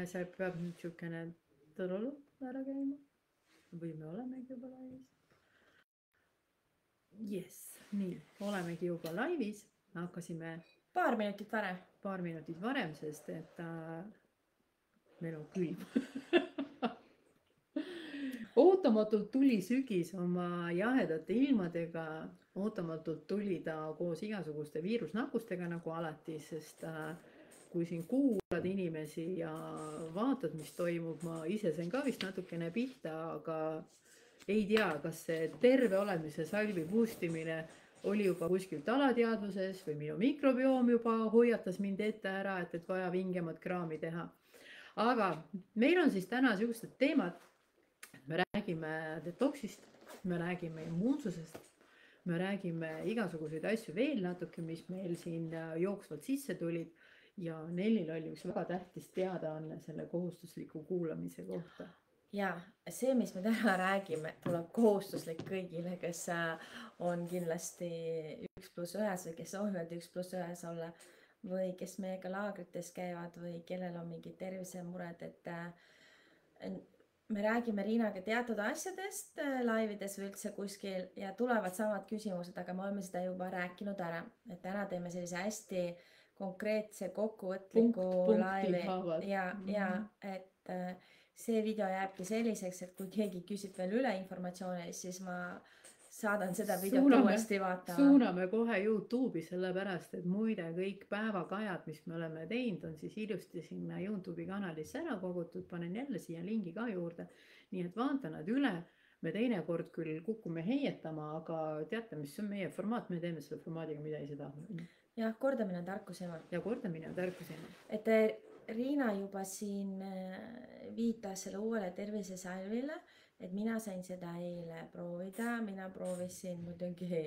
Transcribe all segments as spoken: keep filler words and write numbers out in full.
see peab nüüd niisugune tõrulu ära käima või me olemegi juba laivis. Yes, nii, olemegi juba laivis, hakkasime paar minutit varem. Paar minutit varem, sest et äh, meil on külm. Ootamatult tuli sügis oma jahedate ilmadega, ootamatult tuli ta koos igasuguste viirusnakkustega nagu alati, sest äh, kui siin kuulad inimesi ja vaatad, mis toimub, ma ise sain ka vist natukene pihta, aga ei tea, kas see terve olemise salvi boostimine oli juba kuskilt alateadvuses või minu mikrobioom juba hoiatas mind ette ära, et, et vaja vingemat kraami teha. Aga meil on siis täna sellised teemad. Me räägime detoksist, me räägime immuunsusest, me räägime igasuguseid asju veel natuke, mis meil siin jooksvalt sisse tulid ja Nellil oli üks väga tähtis teadaanne selle kohustusliku kuulamise kohta. Ja see, mis me täna räägime, tuleb kohustuslik kõigile, kes on kindlasti üks pluss ühes või kes soovivad üks pluss ühes olla või kes meiega laagrites käivad või kellel on mingid tervisemured, et me räägime Riinaga teatud asjadest laivides või üldse kuskil ja tulevad samad küsimused, aga me oleme seda juba rääkinud ära. Et täna teeme sellise hästi konkreetse kokkuvõtliku Punkt, laivi ja, mm-hmm. ja et see video jääbki selliseks, et kui keegi küsib veel üle informatsiooni, siis ma saadan seda videot suuname, uuesti vaatama. Suuname kohe YouTube'i sellepärast, et muide kõik päevakajad, mis me oleme teinud, on siis ilusti sinna YouTube'i kanalisse ära kogutud. Panen jälle siia lingi ka juurde. Nii et vaata nad üle. Me teinekord küll kukume heietama, aga teate, mis on meie formaat? Me teeme selle formaadiga, mida ei seda. Jah, kordamine on tarkusema. Ja kordamine on tarkusema. Et Riina juba siin viitas selle uuele tervisesalvile, et mina sain seda eile proovida, mina proovisin muidugi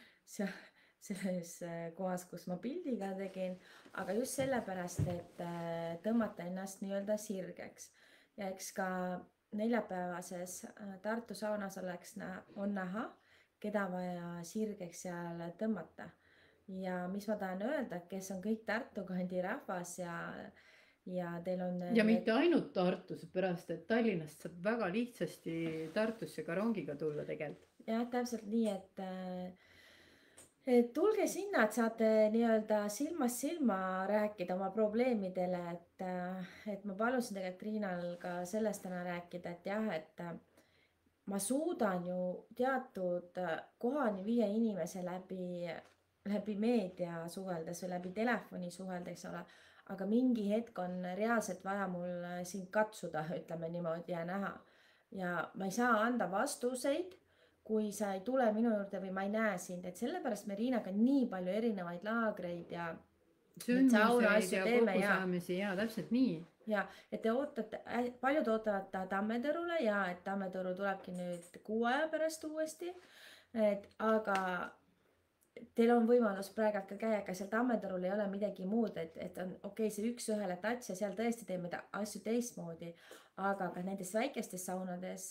selles kohas, kus ma pildiga tegin, aga just sellepärast, et tõmmata ennast nii-öelda sirgeks. Ja eks ka neljapäevases Tartu saunas oleks on näha, keda vaja sirgeks seal tõmmata. Ja mis ma tahan öelda, kes on kõik Tartu kandi rahvas ja Ja, teil on ja mitte ainult Tartus, pärast, et Tallinnast saab väga lihtsasti Tartusse ka rongiga tulla tegelikult. Jah, täpselt nii, et, et tulge sinna, et saate nii-öelda silmast silma rääkida oma probleemidele, et, et ma palusin tegelikult Riinal ka sellest täna rääkida, et jah, et ma suudan ju teatud kohani viia inimese läbi, läbi meedia suheldes või läbi telefoni suheldes, ole, aga mingi hetk on reaalselt vaja mul sind katsuda, ütleme niimoodi ja näha. Ja ma ei saa anda vastuseid, kui sa ei tule minu juurde või ma ei näe sind. Et sellepärast me Riinaga nii palju erinevaid laagreid ja sündmuseid ja kokkusaamisi ja täpselt nii. Ja, et te ootate, paljud ootavad ta Tammetõrule ja et Tammetõru tulebki nüüd kuu aja pärast uuesti. Et, aga teil on võimalus praegalt ka käia, aga seal Tammetõrul ei ole midagi muud, et, et on okei, okay, see üks ühele tats ja seal tõesti teeme asju teistmoodi, aga ka nendes väikestes saunades,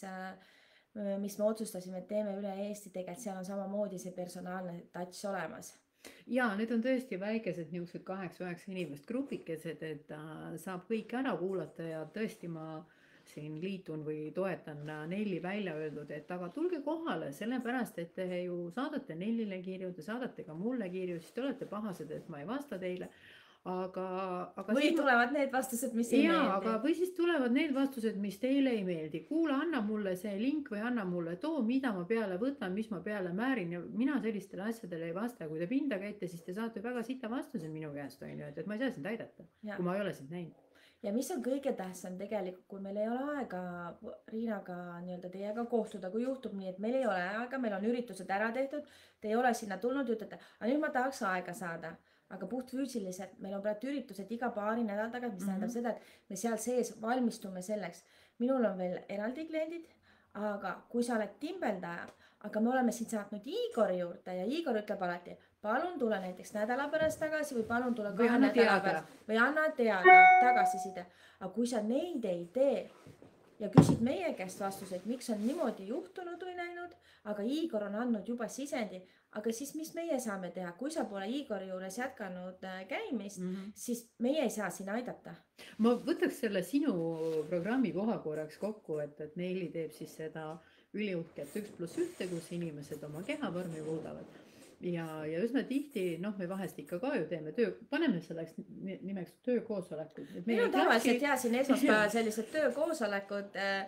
mis me otsustasime, et teeme üle Eesti, tegelikult seal on samamoodi see personaalne tats olemas. Ja, need on tõesti väikesed niisugused kaheksa-üheksa inimest grupikesed, et saab kõik ära kuulata ja tõesti ma siin liitun või toetan Nelli välja öeldud, et aga tulge kohale, sellepärast, et te ju saadate Nellile kirju, te saadate ka mulle kirju, siis te olete pahased, et ma ei vasta teile. Aga, aga või tulevad need vastused, mis ei ja, meeldi. Aga, või siis tulevad need vastused, mis teile ei meeldi. Kuule, anna mulle see link või anna mulle too, mida ma peale võtan, mis ma peale määrin. Ja mina sellistele asjadele ei vasta. Kui te pinda käite, siis te saate väga sita vastused minu käest, on ju, et ma ei saa sind aidata, ja. Kui ma ei ole sind näinud. Ja mis on kõige tähtsam tegelikult, kui meil ei ole aega Riinaga nii-öelda teiega kohtuda, kui juhtub nii, et meil ei ole aega, meil on üritused ära tehtud, te ei ole sinna tulnud, ütlete, aga nüüd ma tahaks aega saada, aga puht füüsiliselt, meil on praegu üritused iga paari nädal tagant, mis mm-hmm. tähendab seda, et me seal sees valmistume selleks. Minul on veel eraldi kliendid, aga kui sa oled timbeldaja, aga me oleme siin saatnud Igori juurde ja Igor ütleb alati, palun tule näiteks nädala pärast tagasi või palun tule kahe nädala pärast või anna teada tagasiside. Aga kui sa neid ei tee ja küsid meie käest vastuseid, miks on niimoodi juhtunud või näinud, aga Igor on andnud juba sisendi, aga siis mis meie saame teha, kui sa pole Igori juures jätkanud käimist, mm-hmm. siis meie ei saa siin aidata. ma võtaks selle sinu programmi koha korraks kokku, et, et Neili teeb siis seda üliuhket üks pluss ühte, kus inimesed oma kehavormi muudavad. ja, ja üsna tihti, noh, me vahest ikka ka ju teeme töö, paneme selleks nimeks töökoosolekud. meil on tavaliselt ja siin esmaspäeval sellised töökoosolekud äh,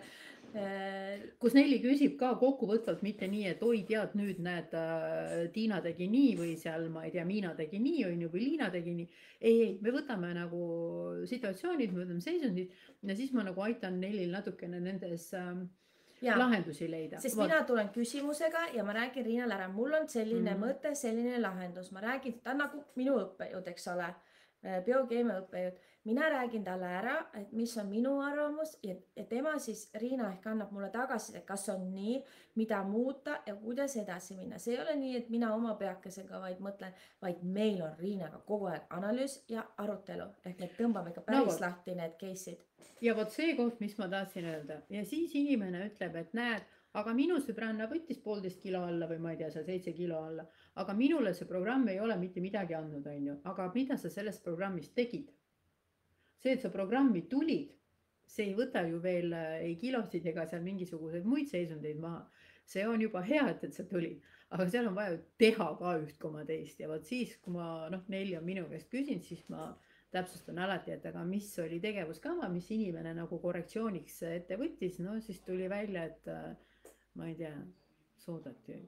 kus Neili küsib ka kokkuvõtvalt, mitte nii, et oi tead, nüüd näed, Tiina tegi nii või seal, ma ei tea, Miina tegi nii on ju, või Liina tegi nii. ei, ei, me võtame nagu situatsioonid, me võtame seisundid ja siis ma nagu aitan Neilil natukene nendes ähm, ja, lahendusi leida. Sest Vaat. mina tulen küsimusega ja ma räägin Riinale ära, mul on selline mm -hmm. mõte, selline lahendus, ma räägin, ta on nagu minu õppejõud, eks ole, biokeemia õppejõud. mina räägin talle ära, et mis on minu arvamus ja, ja tema siis, Riina ehk annab mulle tagasiside, kas on nii, mida muuta ja kuidas edasi minna. See ei ole nii, et mina oma peakesega vaid mõtlen, vaid meil on Riinaga kogu aeg analüüs ja arutelu. Ehk me tõmbame ka päris no, lahti need case'id. Ja vot see koht, mis ma tahtsin öelda. Ja siis inimene ütleb, et näed, aga minu sõbranna võttis poolteist kilo alla või ma ei tea, seal seitse kilo alla. Aga minule see programm ei ole mitte midagi andnud, on ju. Aga mida sa sellest programmist tegid? See, et sa programmi tulid, see ei võta ju veel ei kilosid ega seal mingisuguseid muid seisundeid maha. See on juba hea, et, et sa tulid, aga seal on vaja teha ka üht koma teist ja vot siis, kui ma noh, Neili on minu käest küsinud, siis ma täpsustan alati, et aga mis oli tegevuskava, mis inimene nagu korrektsiooniks ette võttis, no siis tuli välja, et ma ei tea, soodati.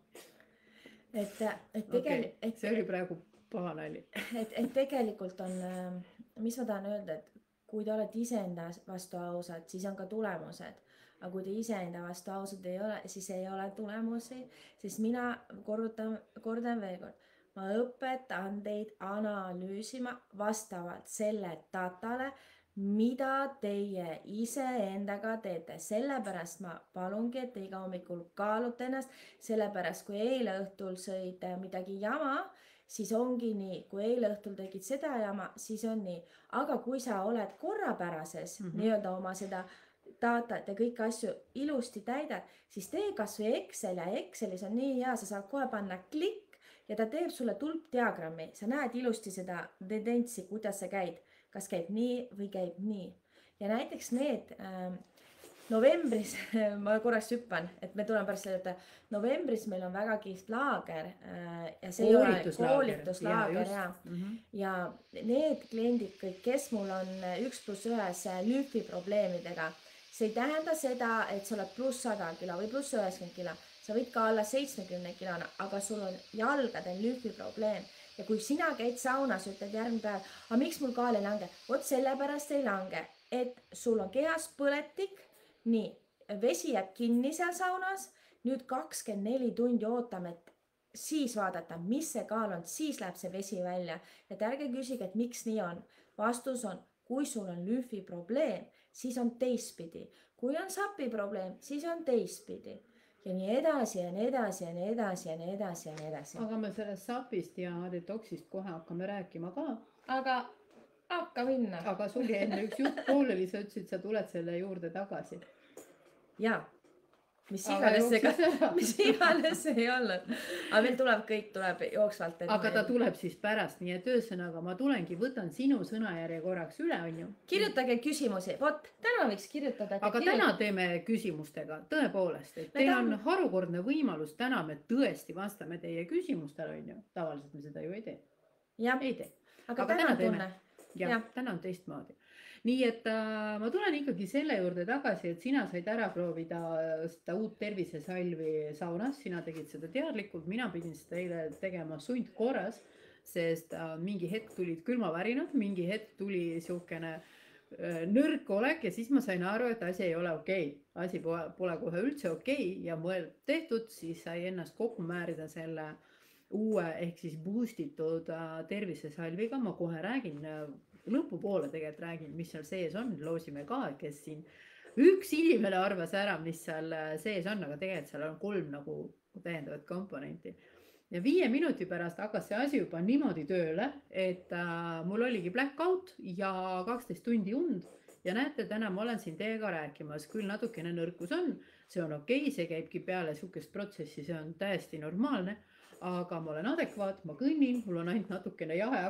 Et, et tegelikult... Okay. See oli praegu paha nali. Et, et tegelikult on, mis ma tahan öelda, et kui te olete iseenda vastu ausad, siis on ka tulemused. Aga kui te iseenda vastu ausad ei ole, siis ei ole tulemusi. Siis mina kordan, kordan veel kord. Ma õpetan teid analüüsima vastavalt selle datale, mida teie ise endaga teete. Sellepärast ma palungi, et te iga hommikul kaalute ennast. Sellepärast, kui eile õhtul sõid midagi jama, siis ongi nii, kui eile õhtul tegid seda jama, siis on nii. Aga kui sa oled korrapärases, mm -hmm. nii-öelda oma seda datat ja kõiki asju ilusti täidad, siis tee kas või Excel ja Excelis on nii hea, sa saad kohe panna klikk ja ta teeb sulle tulpdiagrammi. Sa näed ilusti seda tendentsi, kuidas sa käid, kas käib nii või käib nii. Ja näiteks need äh, novembris, ma korraks hüppan, et me tuleme pärast selle, et novembris meil on väga kihvt laager äh, ja see koolituslaager, koolituslaager ja, ja. Mm -hmm. ja need kliendid kõik, kes mul on üks pluss ühes lümfi probleemidega, see ei tähenda seda, et sa oled pluss sada kilo või pluss üheksakümmend kilo, sa võid ka alla seitsmekümne kilona, aga sul on jalgadel lümfi probleem. Ja kui sina käid saunas, ütled järgmine päev, aga miks mul kaal ei lange? Vot sellepärast ei lange, et sul on kehas põletik, nii, vesi jääb kinni seal saunas, nüüd kakskümmend neli tundi ootame, et siis vaadata, mis see kaal on, siis läheb see vesi välja. Et ärge küsige, et miks nii on. Vastus on, kui sul on lümfi probleem, siis on teistpidi. Kui on sapi probleem, siis on teistpidi. Ja nii edasi ja nii edasi ja nii edasi ja nii edasi ja nii edasi. Aga me sellest sapist ja detoksist kohe hakkame rääkima ka. Aga hakka minna. Aga sul jäi enne üks jutt pooleli, sa ütlesid, sa tuled selle juurde tagasi. Jaa. Mis iganes see, mis iganes see ei olnud. Aga meil tuleb kõik, tuleb jooksvalt. Aga ta tuleb siis pärast, nii et öösõnaga ma tulengi, võtan sinu sõnajärje korraks üle, on ju. Kirjutage küsimusi, vot täna võiks kirjutada. Aga kirjut... täna teeme küsimustega, tõepoolest, et teil on harukordne võimalus, täna me tõesti vastame teie küsimustele, on ju. Tavaliselt me seda ju ei tee. Ja. Ei tee. Aga, aga täna tunne. Ja, ja, täna on teistmoodi. Nii et äh, ma tulen ikkagi selle juurde tagasi, et sina said ära proovida seda uut tervisesalvi saunas, sina tegid seda teadlikult, mina pidin seda eile tegema sundkorras, sest äh, mingi hetk tulid külmavärinad, mingi hetk tuli siukene äh, nõrk olek ja siis ma sain aru, et asi ei ole okei. Okay. Asi pole, pole kohe üldse okei okay ja mõeld tehtud, siis sai ennast kokku määrida selle uue ehk siis boostitud äh, tervisesalviga, ma kohe räägin äh, lõpupoole tegelikult räägin, mis seal sees on, loosime ka, kes siin üks inimene arvas ära, mis seal sees on, aga tegelikult seal on kolm nagu täiendavat komponenti. Ja viie minuti pärast hakkas see asi juba niimoodi tööle, et äh, mul oligi blackout ja kaksteist tundi und ja näete, täna ma olen siin teiega rääkimas, küll natukene nõrkus on, see on okei okay,, see käibki peale sihukest protsessi, see on täiesti normaalne, aga ma olen adekvaat, ma kõnnin, mul on ainult natukene jahe, aga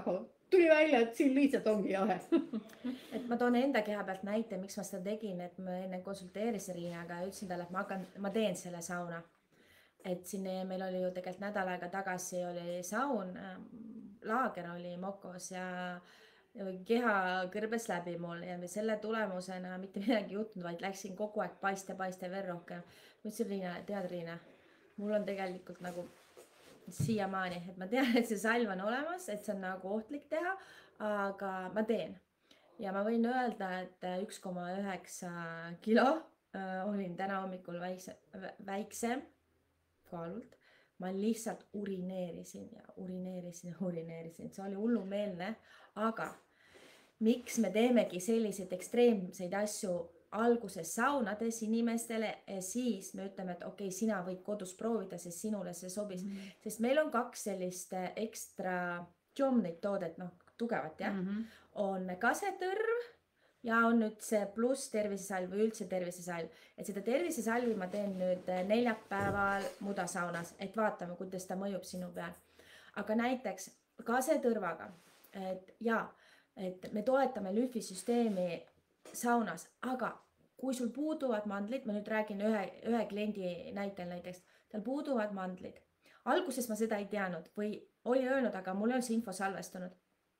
tuli välja, et siin lihtsalt ongi jahe. et ma toon enda keha pealt näite, miks ma seda tegin, et ma enne konsulteerisin Riinaga ja ütlesin talle, et ma hakkan, ma teen selle sauna. et siin meil oli ju tegelikult nädal aega tagasi oli saun, laager oli Mokos ja keha kõrbes läbi mul ja selle tulemusena mitte midagi juhtunud, vaid läksin kogu aeg paiste, paiste veel rohkem. ma ütlesin Riinale, tead Riina, mul on tegelikult nagu siiamaani, et ma tean, et see salv on olemas, et see on nagu ohtlik teha, aga ma teen. ja ma võin öelda, et üks koma üheksa kilo äh, olin täna hommikul väikse, väiksem kaalult. ma lihtsalt urineerisin ja urineerisin ja urineerisin, see oli hullumeelne, aga miks me teemegi selliseid ekstreemseid asju alguses saunades inimestele ja siis me ütleme, et okei okay,, sina võid kodus proovida, sest sinule see sobis mm. -hmm. sest meil on kaks sellist ekstra tšomnit toodet, noh tugevat jah mm, -hmm. on kasetõrv ja on nüüd see pluss tervisesalv või üldse tervisesalv, et seda tervisesalvi ma teen nüüd neljapäeval mudasaunas, et vaatame, kuidas ta mõjub sinu peal. aga näiteks kasetõrvaga, et ja, et me toetame lümfisüsteemi saunas, aga kui sul puuduvad mandlid, ma nüüd räägin ühe, ühe kliendi näitel näiteks, tal puuduvad mandlid. alguses ma seda ei teadnud või oli öelnud, aga mul ei olnud see info salvestunud.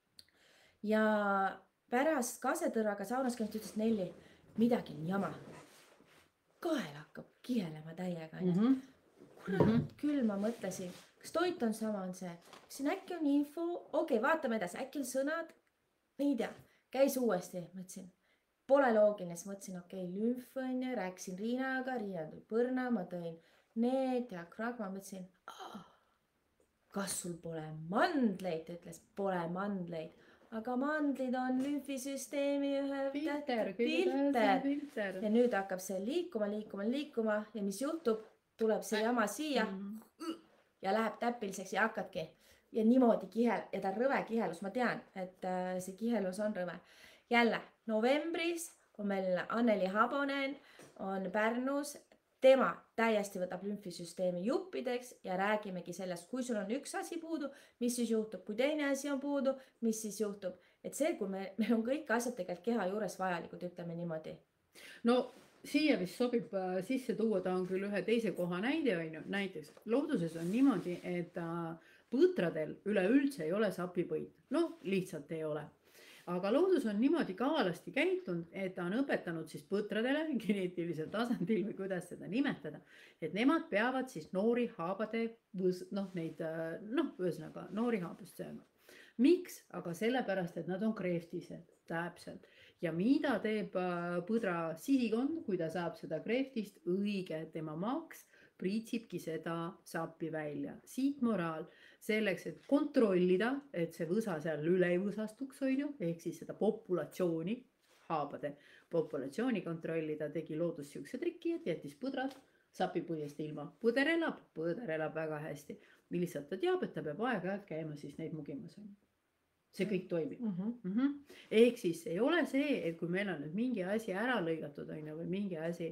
ja pärast kasetõrvaga saunas käimist ütles Nelli, midagi on jama. kael hakkab kihelema täiega. Mm -hmm. kurat mm -hmm. küll ma mõtlesin, kas toit on sama, on see, siin äkki on info, okei okay,, vaatame edasi, äkki on sõnad, ei tea, käis uuesti, mõtlesin. Pole loogiline, siis mõtlesin, okei okay,, lümf on ja rääkisin Riinaga, Riina tuli põrna, ma tõin need ja kragma, mõtlesin, kas sul pole mandleid, ta ütles, pole mandleid, aga mandlid on lümfisüsteemi ühe filter, filter. filter ja nüüd hakkab see liikuma, liikuma, liikuma ja mis juhtub, tuleb see jama siia mm -hmm. ja läheb täpiliseks ja hakkadki ja niimoodi kihel ja ta on rõve kihelus, ma tean, et see kihelus on rõve. jälle novembris on meil Anneli Habonen on Pärnus, tema täiesti võtab lümfisüsteemi juppideks ja räägimegi sellest, kui sul on üks asi puudu, mis siis juhtub, kui teine asi on puudu, mis siis juhtub, et see, kui me, meil on kõik asjad tegelikult keha juures vajalikud, ütleme niimoodi. no siia vist sobib sisse tuua, ta on küll ühe teise koha näide, on ju, näiteks looduses on niimoodi, et põtradel üleüldse ei ole sapipõid, no lihtsalt ei ole. aga loodus on niimoodi kavalasti käitunud, et ta on õpetanud siis põtradele geneetilisel tasandil või kuidas seda nimetada, et nemad peavad siis noori haabade, noh neid, noh ühesõnaga noori haabast sööma. miks? aga sellepärast, et nad on kreeftised, täpselt. ja mida teeb põdra sihikond, kui ta saab seda kreeftist, õige, tema maks priitsibki seda sappi välja. siit moraal. selleks, et kontrollida, et see võsa seal üle ei võsastuks, on ju, ehk siis seda populatsiooni, haabade populatsiooni kontrollida, tegi loodus siukse triki, et jättis põdrad sapipõiest ilma. põder elab, põder elab väga hästi. lihtsalt ta teab, et ta peab aeg-ajalt käima siis neid mugimas, on ju. see kõik toimib. Mm -hmm. Mm -hmm. ehk siis ei ole see, et kui meil on nüüd mingi asi ära lõigatud, on ju, või mingi asi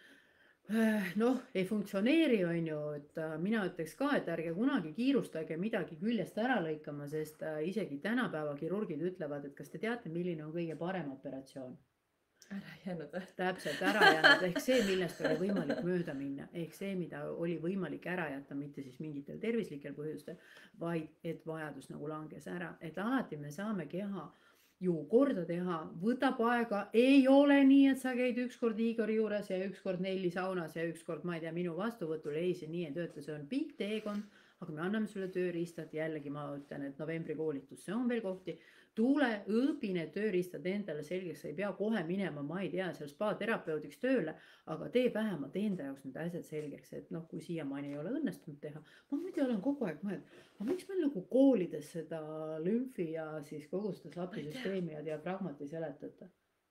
noh, ei funktsioneeri, on ju, et mina ütleks ka, et ärge kunagi kiirustage midagi küljest ära lõikama, sest isegi tänapäeva kirurgid ütlevad, et kas te teate, milline on kõige parem operatsioon? ära jäänud. täpselt ära jäänud, ehk see, millest oli võimalik mööda minna, ehk see, mida oli võimalik ära jätta, mitte siis mingitel tervislikel põhjustel, vaid et vajadus nagu langes ära, et alati me saame keha ju korda teha, võtab aega, ei ole nii, et sa käid ükskord Igori juures ja ükskord Nelli saunas ja ükskord, ma ei tea, minu vastuvõtul, ei, see nii ei tööta, see on pikk teekond, aga me anname sulle tööriistad, jällegi ma ütlen, et novembri koolitus, see on veel kohti, tule, õpi need tööriistad endale selgeks, sa ei pea kohe minema, ma ei tea, seal spa-terapeudiks tööle, aga tee vähemalt enda jaoks need asjad selgeks, et noh, kui siiamaani ei ole õnnestunud teha, ma muidu olen kogu aeg mõelnud, aga miks meil nagu koolides seda lümfi ja siis kogu seda slapisüsteemi ja diafragmat ei seletata?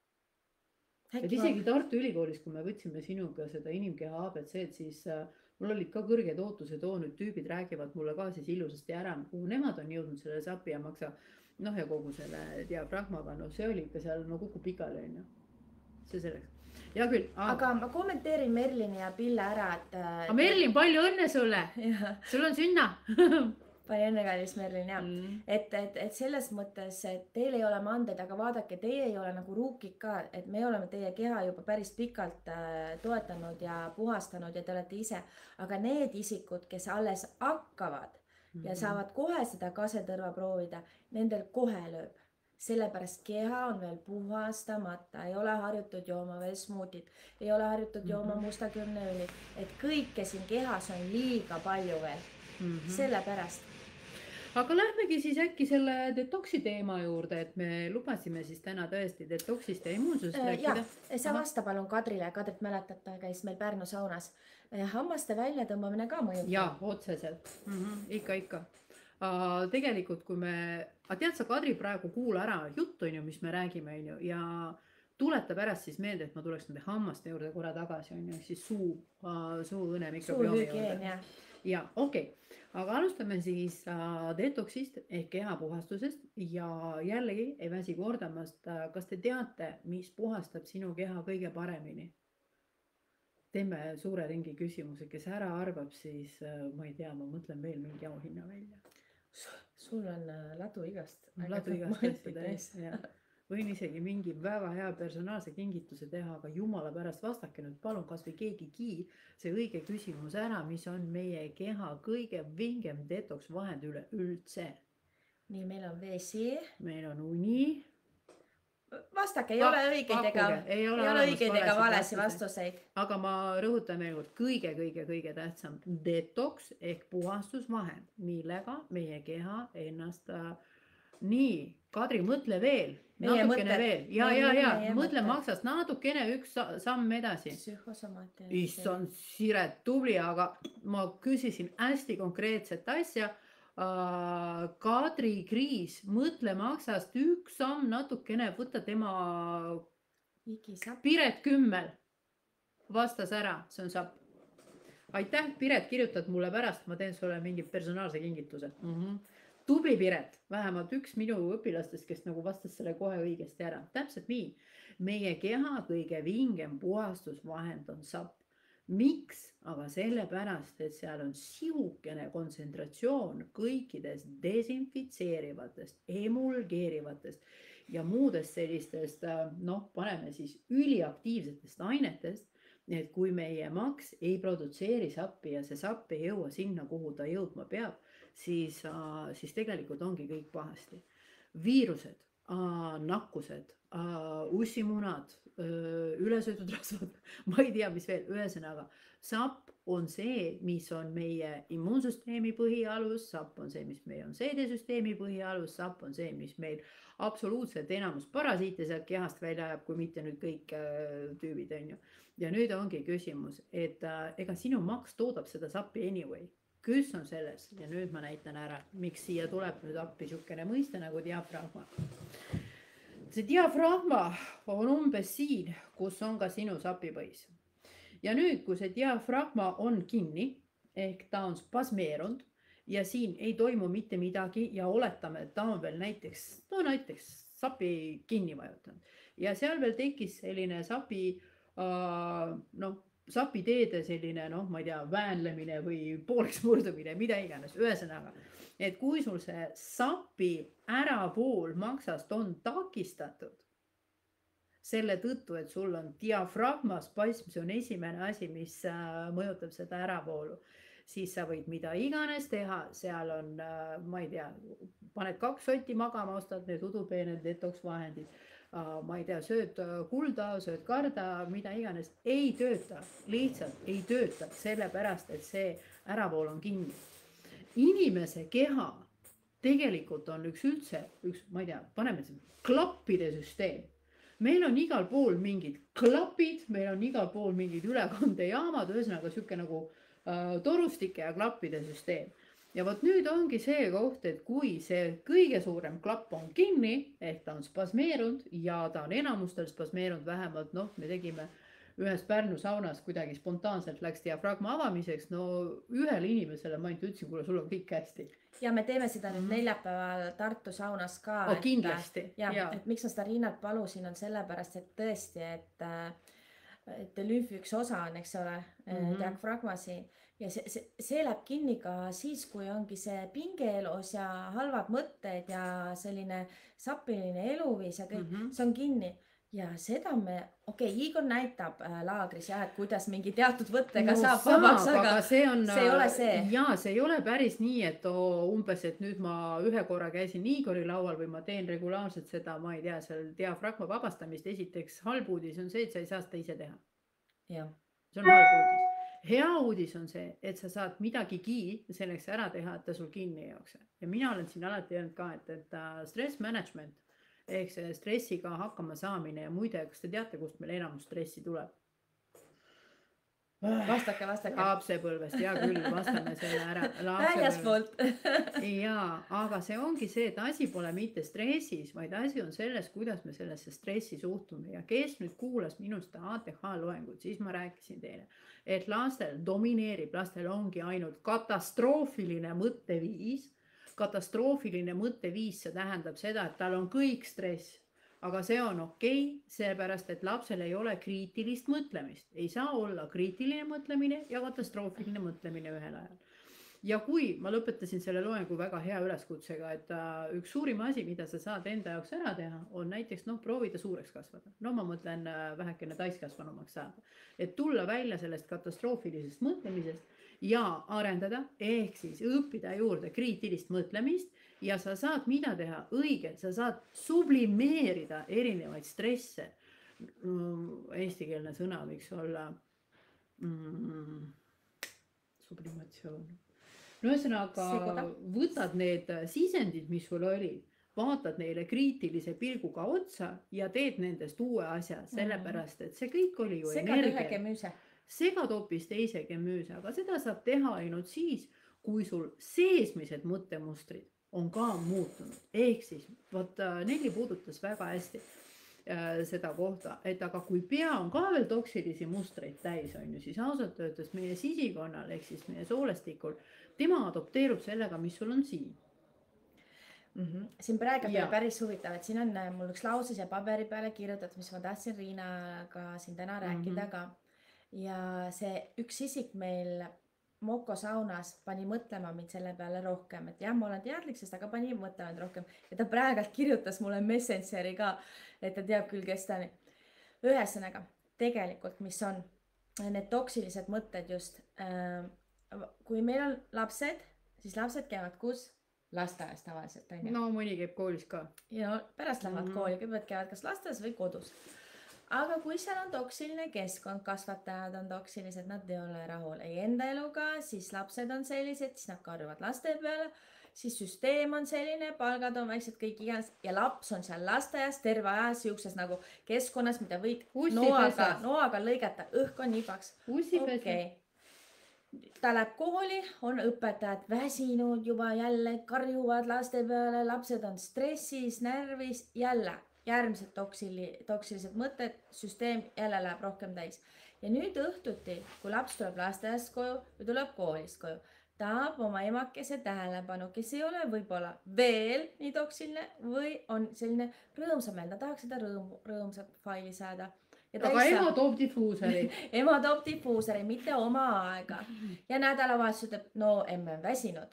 et isegi Tartu Ülikoolis, kui me võtsime sinuga seda inimkeha A B C-d, siis äh, mul olid ka kõrged ootused, oo nüüd tüübid räägivad mulle ka siis ilusasti ära, kuhu nemad on jõudnud selle sapi ja maksa, noh ja kogu selle diafragmaga, no see oli ikka seal, no kukub pikali, on ju. see selleks. hea küll. aga ma kommenteerin Merlini ja Pille ära, et. aga Merlin, palju õnne sulle. sul on sünna. pani õnne, kallis Merlin, ja Mm. et, et, et selles mõttes, et teil ei ole mandeid, aga vaadake, teie ei ole nagu ruukid ka, et me oleme teie keha juba päris pikalt äh, toetanud ja puhastanud ja te olete ise, aga need isikud, kes alles hakkavad ja saavad kohe seda kasetõrva proovida, nendel kohe lööb. Sellepärast keha on veel puhastamata, ei ole harjutud jooma veel smuutit, ei ole harjutud jooma musta kümneõli, et kõike siin kehas on liiga palju veel. Mm -hmm. Sellepärast. Aga lähmegi siis äkki selle detoksi teema juurde, et me lubasime siis täna tõesti detoksist ja immuunsusest äh, rääkida. Ja, sa vasta palun Kadrile, Kadrit mäletad, ta käis meil Pärnu saunas. Hammaste väljatõmbamine ka mõjub. Ja, otseselt. Mm -hmm. Ikka, ikka. Uh, tegelikult kui me, aga tead sa Kadri praegu kuula ära juttu, on ju, mis me räägime, on ju, ja tuleta pärast siis meelde, et ma tuleks nende hammaste juurde korra tagasi, on ju, siis suu, uh, suuõne mikrobiomi juurde. Ja, ja okei okay. Aga alustame siis uh, detoksist ehk kehapuhastusest ja jällegi ei väsi kordamast, uh, kas te teate, mis puhastab sinu keha kõige paremini? Teeme suure ringi küsimuse, kes ära arvab, siis uh, ma ei tea, ma mõtlen veel mingi auhinna välja. Sul on ladu igast. Ladu igast asjade ees. Võin isegi mingi väga hea personaalse kingituse teha, aga jumala pärast vastake nüüd palun kas või keegigi see õige küsimus ära, mis on meie keha kõige vingem detoks vahend üle üldse. Nii, meil on vesi. Meil on uni. Vastake, ei ole õigeid ega, ei ole õigeid ega valesi vastuseid. Aga ma rõhutan veel kord, kõige, kõige, kõige tähtsam detoks ehk puhastusvahend, millega meie keha ennast äh, nii, Kadri, mõtle veel, meie natukene mõtted. veel. Ja, ja, ja, mõtle maksast natukene üks samm edasi. Psühhosomaatia. Issand, Siret, tubli, aga ma küsisin hästi konkreetset asja. Uh, Kadri Kriis, mõtle maksast üks samm natukene, võtta tema Piret Kümmel vastas ära, see on sapp. Aitäh, Piret, kirjutad mulle pärast, ma teen sulle mingi personaalse kingituse. Mm -hmm. Tubli Piret, vähemalt üks minu õpilastest, kes nagu vastas selle kohe õigesti ära. Täpselt nii, meie keha kõige vingem puhastusvahend on sapp. Miks? Aga sellepärast, et seal on sihukene kontsentratsioon kõikidest desinfitseerivatest, emulgeerivatest ja muudest sellistest, noh, paneme siis üliaktiivsetest ainetest, et kui meie maks ei produtseeri sappi ja see sapp ei jõua sinna, kuhu ta jõudma peab, siis, siis tegelikult ongi kõik pahasti. Viirused, nakkused, ussimunad, ülesöötud rasvad, ma ei tea, mis veel, ühesõnaga, sapp on see, mis on meie immuunsüsteemi põhialus, sapp on see, mis meil on seedesüsteemi põhialus, sapp on see, mis meil absoluutselt enamus parasiite sealt kehast välja ajab, kui mitte nüüd kõik äh, tüübid, on ju. Ja nüüd ongi küsimus, et äh, ega sinu maks toodab seda sappi anyway. Kus on selles? Ja nüüd ma näitan ära, miks siia tuleb nüüd appi sihukene mõiste nagu diafragma. See diafragma on umbes siin, kus on ka sinu sapipõis. Ja nüüd, kui see diafragma on kinni, ehk ta on spasmeerunud ja siin ei toimu mitte midagi ja oletame, et ta on veel näiteks, no näiteks sapi kinni vajutanud. Ja seal veel tekkis selline sapi, uh, noh, sapiteede selline, noh, ma ei tea, väänlemine või pooleks murdumine, mida iganes, ühesõnaga. Et kui sul see sapi äravool maksast on takistatud, selle tõttu, et sul on diafragma spasm, see on esimene asi, mis äh, mõjutab seda äravoolu, siis sa võid mida iganes teha, seal on, äh, ma ei tea, paned kaks sotti magama, ostad need udupeened detoksvahendid, uh, ma ei tea, sööd kulda, sööd karda, mida iganes, ei tööta, lihtsalt ei tööta, sellepärast, et see äravool on kinni. Inimese keha tegelikult on üks üldse, üks, ma ei tea, paneme siin klappide süsteem. Meil on igal pool mingid klapid, meil on igal pool mingid ülekandejaamad, ühesõnaga sihuke nagu äh, torustike ja klappide süsteem. Ja vot nüüd ongi see koht, et kui see kõige suurem klapp on kinni, ehk ta on spasmeerunud ja ta on enamustel spasmeerunud vähemalt, noh, me tegime ühes Pärnu saunas kuidagi spontaanselt läks diafragma avamiseks, no ühele inimesele ma ainult ütlesin, kuule, sul on kõik hästi. Ja me teeme seda nüüd neljapäeval Tartu saunas ka. Oh, kindlasti. Ja, ja, et miks ma seda Riinat palusin on sellepärast, et tõesti, et, et lümfi üks osa on, eks ole, mm -hmm. diafragmasi ja see, see, see läheb kinni ka siis, kui ongi see pinge elus ja halvad mõtted ja selline sapiline eluviis ja kõik, mm -hmm. see on kinni. Ja seda me, okei okay,, Igor näitab äh, laagris jah, et kuidas mingi teatud võttega no, saab saab, vabaks, aga, aga see, on, see ei ole see. Jaa, see ei ole päris nii, et oo, umbes, et nüüd ma ühe korra käisin Igori laual või ma teen regulaarselt seda, ma ei tea, seal diafragma vabastamist. Esiteks halb uudis on see, et sa ei saa seda ise teha. Ja. See on halb uudis. Hea uudis on see, et sa saad midagigi selleks ära teha, et ta sul kinni ei jookse. Ja mina olen siin alati öelnud ka, et, et stress management ehk see stressiga hakkama saamine ja muide, kas te teate, kust meil enamus stressi tuleb? Vastake, vastake. Lapsepõlvest, hea küll, vastame selle ära. Väljaspoolt. Jaa, aga see ongi see, et asi pole mitte stressis, vaid asi on selles, kuidas me sellesse stressi suhtume. Ja kes nüüd kuulas minust A T H loengut, siis ma rääkisin teile, et lastel domineerib, lastel ongi ainult katastroofiline mõtteviis. Katastroofiline mõtteviis, see tähendab seda, et tal on kõik stress. Aga see on okei, okay, seepärast, et lapsel ei ole kriitilist mõtlemist. Ei saa olla kriitiline mõtlemine ja katastroofiline mõtlemine ühel ajal. Ja kui ma lõpetasin selle loengu väga hea üleskutsega, et uh, üks suurim asi, mida sa saad enda jaoks ära teha, on näiteks noh, proovida suureks kasvada. No ma mõtlen uh, vähekene täiskasvanumaks saada. Et tulla välja sellest katastroofilisest mõtlemisest ja arendada, ehk siis õppida juurde kriitilist mõtlemist ja sa saad mida teha õige, sa saad sublimeerida erinevaid stresse. Eestikeelne sõna võiks olla mm, sublimatsioon. No ühesõnaga võtad need sisendid, mis sul oli, vaatad neile kriitilise pilguga otsa ja teed nendest uue asja, sellepärast, et see kõik oli ju Segad energia. ühe gemüüse. Segad hoopis teise gemüüse, aga seda saab teha ainult siis, kui sul seesmised mõttemustrid on ka muutunud. Ehk siis, vaat Nelli puudutas väga hästi äh, seda kohta, et aga kui pea on ka veel toksilisi mustreid täis, on ju, siis ausalt öeldes meie sisikonnal, ehk siis meie soolestikul, tema adopteerub sellega, mis sul on siin. Mm -hmm. Siin praegu on päris huvitav, et siin on mul üks lause siia paberi peale kirjutatud, mis ma tahtsin Riinaga siin täna rääkida mm -hmm. ka. Ja see üks isik meil Moko saunas pani mõtlema mind selle peale rohkem, et jah, ma olen teadlik, sest aga pani mõtlema rohkem. Ja ta praegalt kirjutas mulle Messengeri ka, et ta teab küll, kes ta on. Ühesõnaga, tegelikult, mis on need toksilised mõtted just. Kui meil on lapsed, siis lapsed käivad kus? Lasteaias tavaliselt. No mõni käib koolis ka. Ja no, pärast lähevad mm -hmm. kooli, kõigepealt käivad kas lasteaias või kodus. Aga kui seal on toksiline keskkond, kasvatajad on toksilised, nad ei ole rahul ei enda eluga, siis lapsed on sellised, siis nad karjuvad laste peale, siis süsteem on selline, palgad on väiksed, kõik iganes ja laps on seal lasteaias terve ajas siukses nagu keskkonnas, mida võid noaga, noaga lõigata, õhk on nii paks. Okay. Ta läheb kooli, on õpetajad väsinud juba jälle, karjuvad laste peale, lapsed on stressis, närvis, jälle. Järgmised toksili, toksilised mõtted, süsteem jälle läheb rohkem täis. Ja nüüd õhtuti, kui laps tuleb lasteaiast koju või tuleb koolist koju, tahab oma emakese tähelepanu, kes ei ole võib-olla veel nii toksiline või on selline rõõmsameel, ta tahaks seda rõõm, rõõmsat faili saada. Aga ema toob difuuseri. Ema toob difuuseri, mitte oma aega. Ja nädalavahetus ütleb, no emme on väsinud.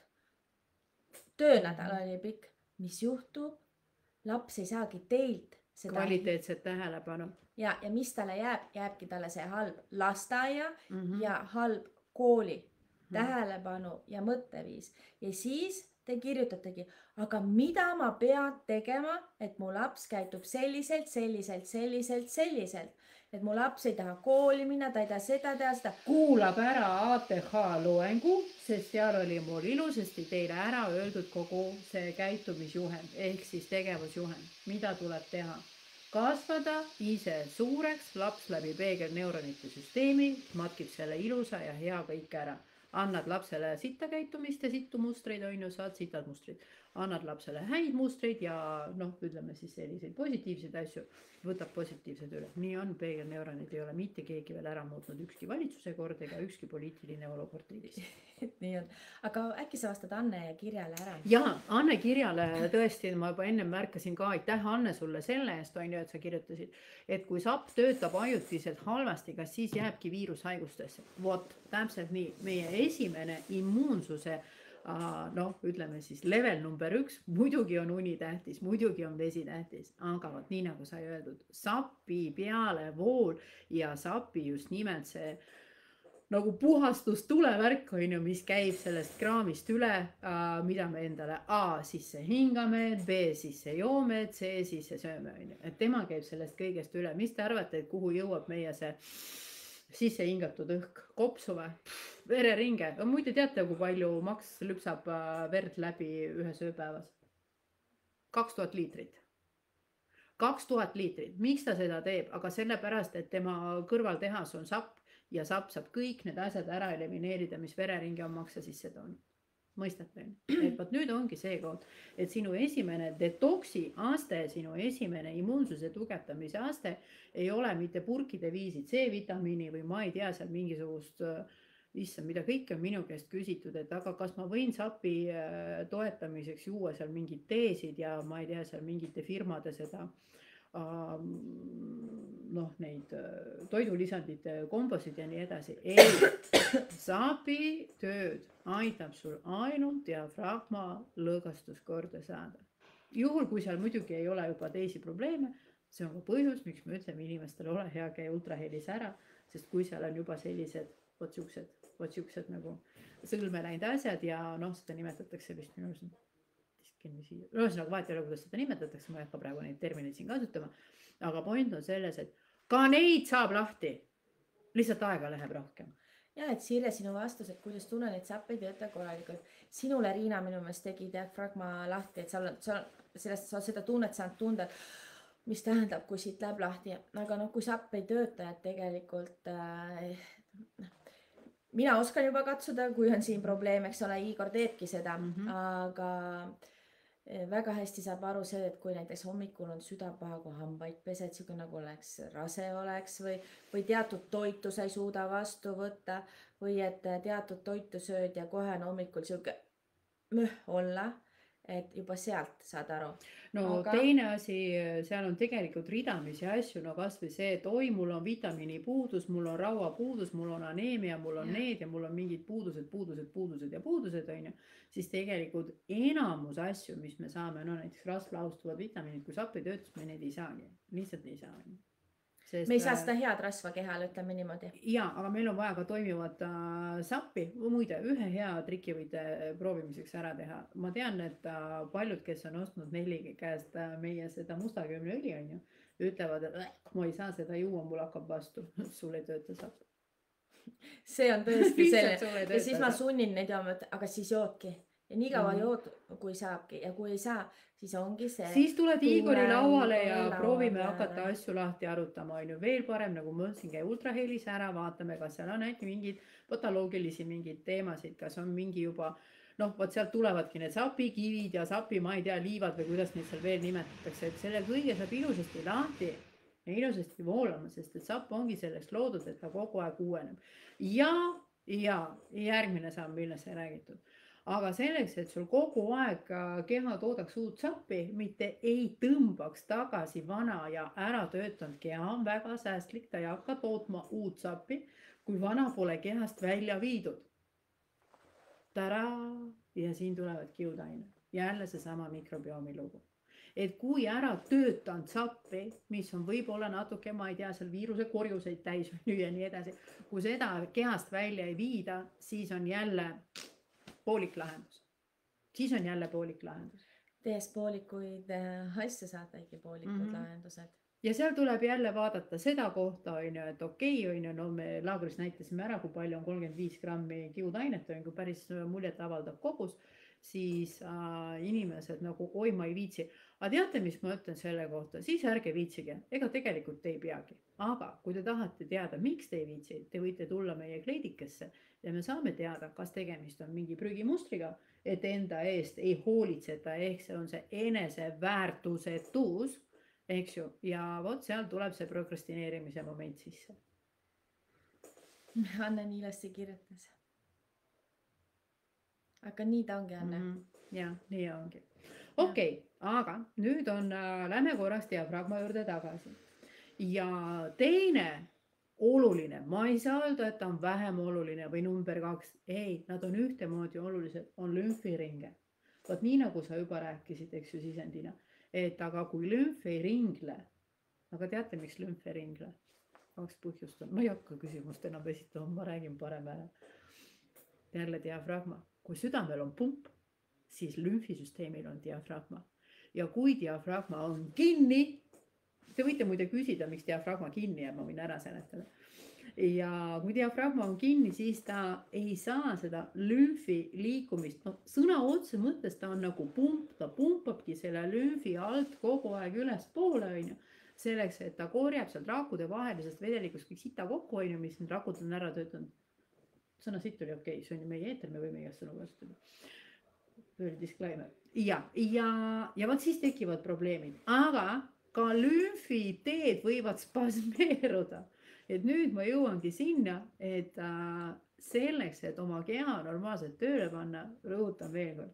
Töönädal oli pikk. Mis juhtub? Laps ei saagi teilt seda kvaliteetset tähelepanu. Ja, ja mis talle jääb? Jääbki talle see halb lasteaia mm -hmm. ja halb kooli mm -hmm. tähelepanu ja mõtteviis. Ja siis te kirjutategi, aga mida ma pean tegema, et mu laps käitub selliselt, selliselt, selliselt, selliselt. Et mu laps ei taha kooli minna, ta ei taha seda teha, seda. Kuulab ära A T H loengu, sest seal oli mul ilusasti teile ära öeldud kogu see käitumisjuhend ehk siis tegevusjuhend, mida tuleb teha. Kasvada ise suureks, laps läbi peegelneuronite süsteemi, matkib selle ilusa ja hea kõik ära. Annad lapsele sitta käitumist ja sittu mustreid, on ju, saad sitad mustrid. annad lapsele häid mustreid ja noh, ütleme siis selliseid positiivseid asju, võtab positiivsed üle. Nii on, peegelneuronid ei ole mitte keegi veel ära muutnud, ükski valitsuse kord ega ükski poliitiline olukord riigis. Nii on. Aga äkki sa vastad Anne kirjale ära? Ja, Anne kirjale tõesti, ma juba enne märkasin ka, aitäh Anne sulle selle eest, on ju, et sa kirjutasid, et kui SAP töötab ajutiselt halvasti, kas siis jääbki viirushaigustesse? Vot, täpselt nii. Meie esimene immuunsuse noh, ütleme siis level number üks, muidugi on uni tähtis, muidugi on vesi tähtis, aga vot nii nagu sai öeldud, SAP-i peale vool ja SAP-i just nimelt see nagu puhastustulevärk on ju, mis käib sellest kraamist üle, mida me endale A sisse hingame, B sisse joome, C sisse sööme, on ju. Et tema käib sellest kõigest üle. Mis te arvate, et kuhu jõuab meie see sisse hingatud õhk, kopsu või? Vereringe. Muide teate, kui palju Max lüpsab verd läbi ühes ööpäevas? kaks tuhat liitrit. kaks tuhat liitrit. Miks ta seda teeb? Aga sellepärast, et tema kõrvaltehas on SAP ja SAP saab kõik need asjad ära elimineerida, mis vereringe on Maxa sisse toonud. Mõistate? Et võt nüüd ongi see koht, et sinu esimene detoksi aste, sinu esimene immuunsuse tugevdamise aste ei ole mitte purkide viisi C-vitamiini või ma ei tea seal mingisugust, issand, mida kõik on minu käest küsitud, et aga kas ma võin SAP-i toetamiseks juua seal mingid teesid ja ma ei tea seal mingite firmade seda noh, neid toidulisandite kombosid ja nii edasi. Ei, SAP-i tööd aitab sul ainult diafragma lõõgastus korda saada. Juhul, kui seal muidugi ei ole juba teisi probleeme, see on ka põhjus, miks me ütleme inimestele ole hea käia ultrahelis ära, sest kui seal on juba sellised vot siuksed, vot siuksed nagu sõlme läinud asjad ja noh, seda nimetatakse vist minu arust ühesõnaga vahet ei ole, kuidas seda nimetatakse, ma ei hakka praegu neid termineid siin kasutama, aga point on selles, et ka neid saab lahti, lihtsalt aega läheb rohkem. Ja, et Sirje, sinu vastus, et kuidas tunnen, et SAP ei tööta korralikult. Sinule, Riina, minu meelest tegi diafragma lahti, et sa oled, sa, sellest, sa seda tunnet saanud tunda, mis tähendab, kui siit läheb lahti. Aga noh, kui SAP ei tööta, et tegelikult äh, mina oskan juba katsuda, kui on siin probleem, eks ole, Igor teebki seda, mm -hmm. aga väga hästi saab aru see, et kui näiteks hommikul on süda paha, kui hambaid pesed, siuke nagu oleks rase oleks või, või teatud toitu sa ei suuda vastu võtta või et teatud toitu sööd ja kohe on hommikul siuke möh olla, et juba sealt saad aru. No aga teine asi, seal on tegelikult ridamisi asju, no kas või see, et oi, mul on vitamiini puudus, mul on raua puudus, mul on aneemia, mul on ja. need ja mul on mingid puudused, puudused, puudused ja puudused, on ju. Siis tegelikult enamus asju, mis me saame, no näiteks rasvlaustuvad vitamiinid, kui SAP ei töötas, me neid ei saagi, lihtsalt ei saa. Sest, me ei saa seda head rasva kehal, ütleme niimoodi. Ja, aga meil on vaja ka toimivat äh, SAP-i. Muide, ühe hea triki võite proovimiseks ära teha. Ma tean, et äh, paljud, kes on ostnud Nelli käest äh, meie seda mustakümne õli, on ju, ütlevad, et äh, ma ei saa seda juua, mul hakkab vastu. Sul ei tööta SAP. See on tõesti selle. Ja siis ma sunnin neid jooma, aga siis joodki. Ja nii kaua mm. jood, kui saabki ja kui ei saa, siis ongi see. Siis tuled Igori lauale ja proovime hakata asju lahti arutama. On ju veel parem, nagu ma mõtlesin, käi ultrahelis ära, vaatame, kas seal on äkki mingid patoloogilisi mingid teemasid, kas on mingi juba, noh, võt sealt tulevadki need SAP-i kivid ja SAP-i, ma ei tea, liivad või kuidas neid seal veel nimetatakse, et selle kõige saab ilusasti lahti ja ilusasti voolama, sest et SAP ongi selleks loodud, et ta kogu aeg uueneb. Ja, ja järgmine samm, millest sai räägitud. Aga selleks, et sul kogu aeg keha toodaks uut SAP-i, mitte ei tõmbaks tagasi vana ja ära töötanud keha on väga säästlik, ta ei hakka tootma uut SAP-i, kui vana pole kehast välja viidud. Tara! Ja siin tulevad kiudained. Jälle see sama mikrobiomi lugu. Et kui ära töötanud SAP-i, mis on võib-olla natuke, ma ei tea, seal viiruse korjuseid täis ja nii edasi, kui seda kehast välja ei viida, siis on jälle poolik lahendus. Siis on jälle poolik lahendus. Tees poolikuid asju saataigi poolikud mm -hmm. lahendused. Ja seal tuleb jälle vaadata seda kohta, on ju, et okei, on ju, no me laagris näitasime ära, kui palju on kolmkümmend viis grammi kiudainet, on, kui päris muljet avaldab kogus, siis äh, inimesed nagu, oi, ma ei viitsi. Aga teate, mis ma ütlen selle kohta? Siis ärge viitsige. Ega tegelikult te ei peagi. Aga kui te tahate teada, miks te ei viitsi, te võite tulla meie kleidikesse ja me saame teada, kas tegemist on mingi prügimustriga et enda eest ei hoolitseta, ehk see on see eneseväärtusetus, eks ju, ja vot seal tuleb see prokrastineerimise moment sisse. Anne nii ilusti kirjutas. Aga nii ta ongi, Anne. Mm -hmm. Ja, nii ongi. Okei, okay, aga nüüd on, äh, lähme korraks diafragma juurde tagasi. Ja teine oluline, ma ei saa öelda, et ta on vähem oluline või number kaks. Ei, nad on ühtemoodi olulised, on lümfiringe. Vaat nii nagu sa juba rääkisid, eks ju sisendina, et aga kui lümf ei ringle, aga teate, miks lümf ei ringle? Kaks põhjust on, ma ei hakka küsimust enam esitama, ma räägin parem ära. Jälle diafragma, kui südamel on pump, siis lümfisüsteemil on diafragma. Ja kui diafragma on kinni, te võite muide küsida, miks diafragma kinni jääb, ma võin ära seletada. Ja kui diafragma on kinni, siis ta ei saa seda lümfi liikumist, no sõna otse mõttes ta on nagu pump, ta pumpabki selle lümfi alt kogu aeg üles poole, on ju, selleks, et ta korjab sealt rakkude vahelisest vedelikust kõik sita kokku, on ju, mis need rakud on ära töötanud. Sõna sitt oli okei, see on ju meie eeter, me võime igast sõnu kasutada. Disclaimer. Ja, ja, ja vaat siis tekivad probleemid, aga ka lümfiteed võivad spasmeeruda. Et nüüd ma jõuangi sinna, et selleks, et oma keha normaalselt tööle panna, rõhutan veel kord.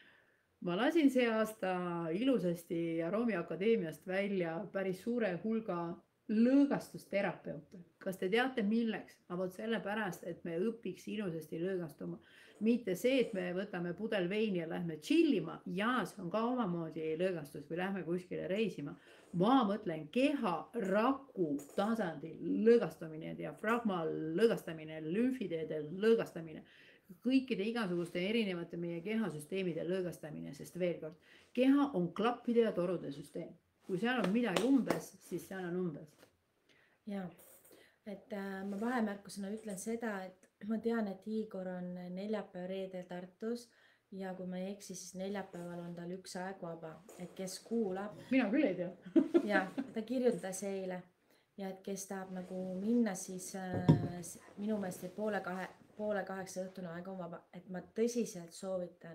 Ma lasin see aasta ilusasti Aromi Akadeemiast välja päris suure hulga lõõgastusterapeute. Kas te teate milleks? Aga sellepärast, et me õpiks ilusasti lõõgastuma. Mitte see, et me võtame pudel veini ja lähme chillima ja see on ka omamoodi lõõgastus või lähme kuskile reisima. Ma mõtlen keha raku tasandil lõõgastamine, diafragma lõõgastamine, lümfiteede lõõgastamine, kõikide igasuguste erinevate meie kehasüsteemide lõõgastamine, sest veel kord, keha on klappide ja torude süsteem. Kui seal on midagi umbes, siis seal on umbes. Ja, et äh, ma vahemärkusena ütlen seda, et ma tean, et Igor on neljapäev reedel Tartus ja kui ma ei eksi, siis neljapäeval on tal üks aeg vaba, et kes kuulab. Mina küll ei tea. Ja, ta kirjutas eile ja et kes tahab nagu minna, siis äh, minu meelest et poole, kahe, poole kaheksa õhtune aeg on vaba, et ma tõsiselt soovitan.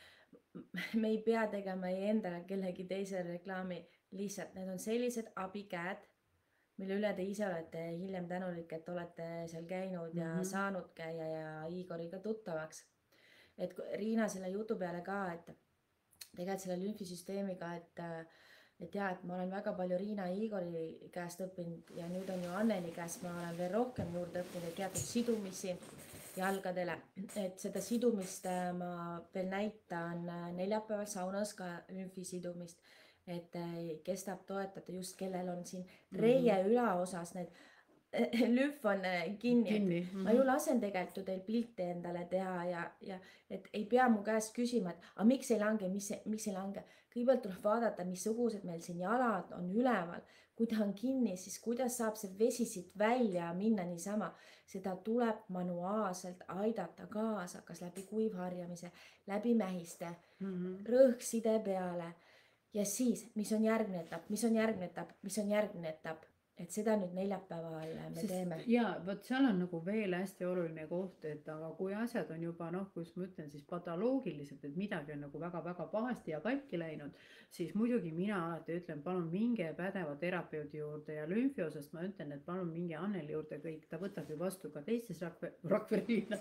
Me ei pea tegema ei endale kellegi teise reklaami, lihtsalt need on sellised abikäed, mille üle te ise olete hiljem tänulik, et olete seal käinud ja mm -hmm. saanud käia ja Igoriga tuttavaks. Et Riina selle jutu peale ka, et tegelikult selle lümfisüsteemiga, et, et ja, et ma olen väga palju Riina ja Igori käest õppinud ja nüüd on ju Anneli käest ma olen veel rohkem juurde õppinud teatud sidumisi jalgadele, et seda sidumist ma veel näitan neljapäeval saunas ka lümfi sidumist. Et kes tahab toetada just kellel on siin reie ülaosas need lümf on kinni, kinni. Mm -hmm. Ma ju lasen tegelikult teil pilte endale teha ja, ja et ei pea mu käest küsima, et aga miks ei lange, mis, miks ei lange. Kõigepealt tuleb vaadata, missugused meil siin jalad on üleval, kui ta on kinni, siis kuidas saab see vesi siit välja minna niisama. Seda tuleb manuaalselt aidata kaasa, kas läbi kuivharjamise, läbi mähiste, mm -hmm. rõhkside peale. Ja siis, mis on järgmine etapp, mis on järgmine etapp, mis on järgmine etapp, et seda nüüd neljapäeval me Sest, teeme. Ja, võt seal on nagu veel hästi oluline koht, et aga kui asjad on juba, noh, kus ma ütlen siis patoloogiliselt, et midagi on nagu väga-väga pahasti ja katki läinud, siis muidugi mina alati ütlen, palun minge pädeva terapeudi juurde ja lümfi osast ma ütlen, et palun minge Anneli juurde kõik, ta võtab ju vastu ka teistes Rakvere linnades.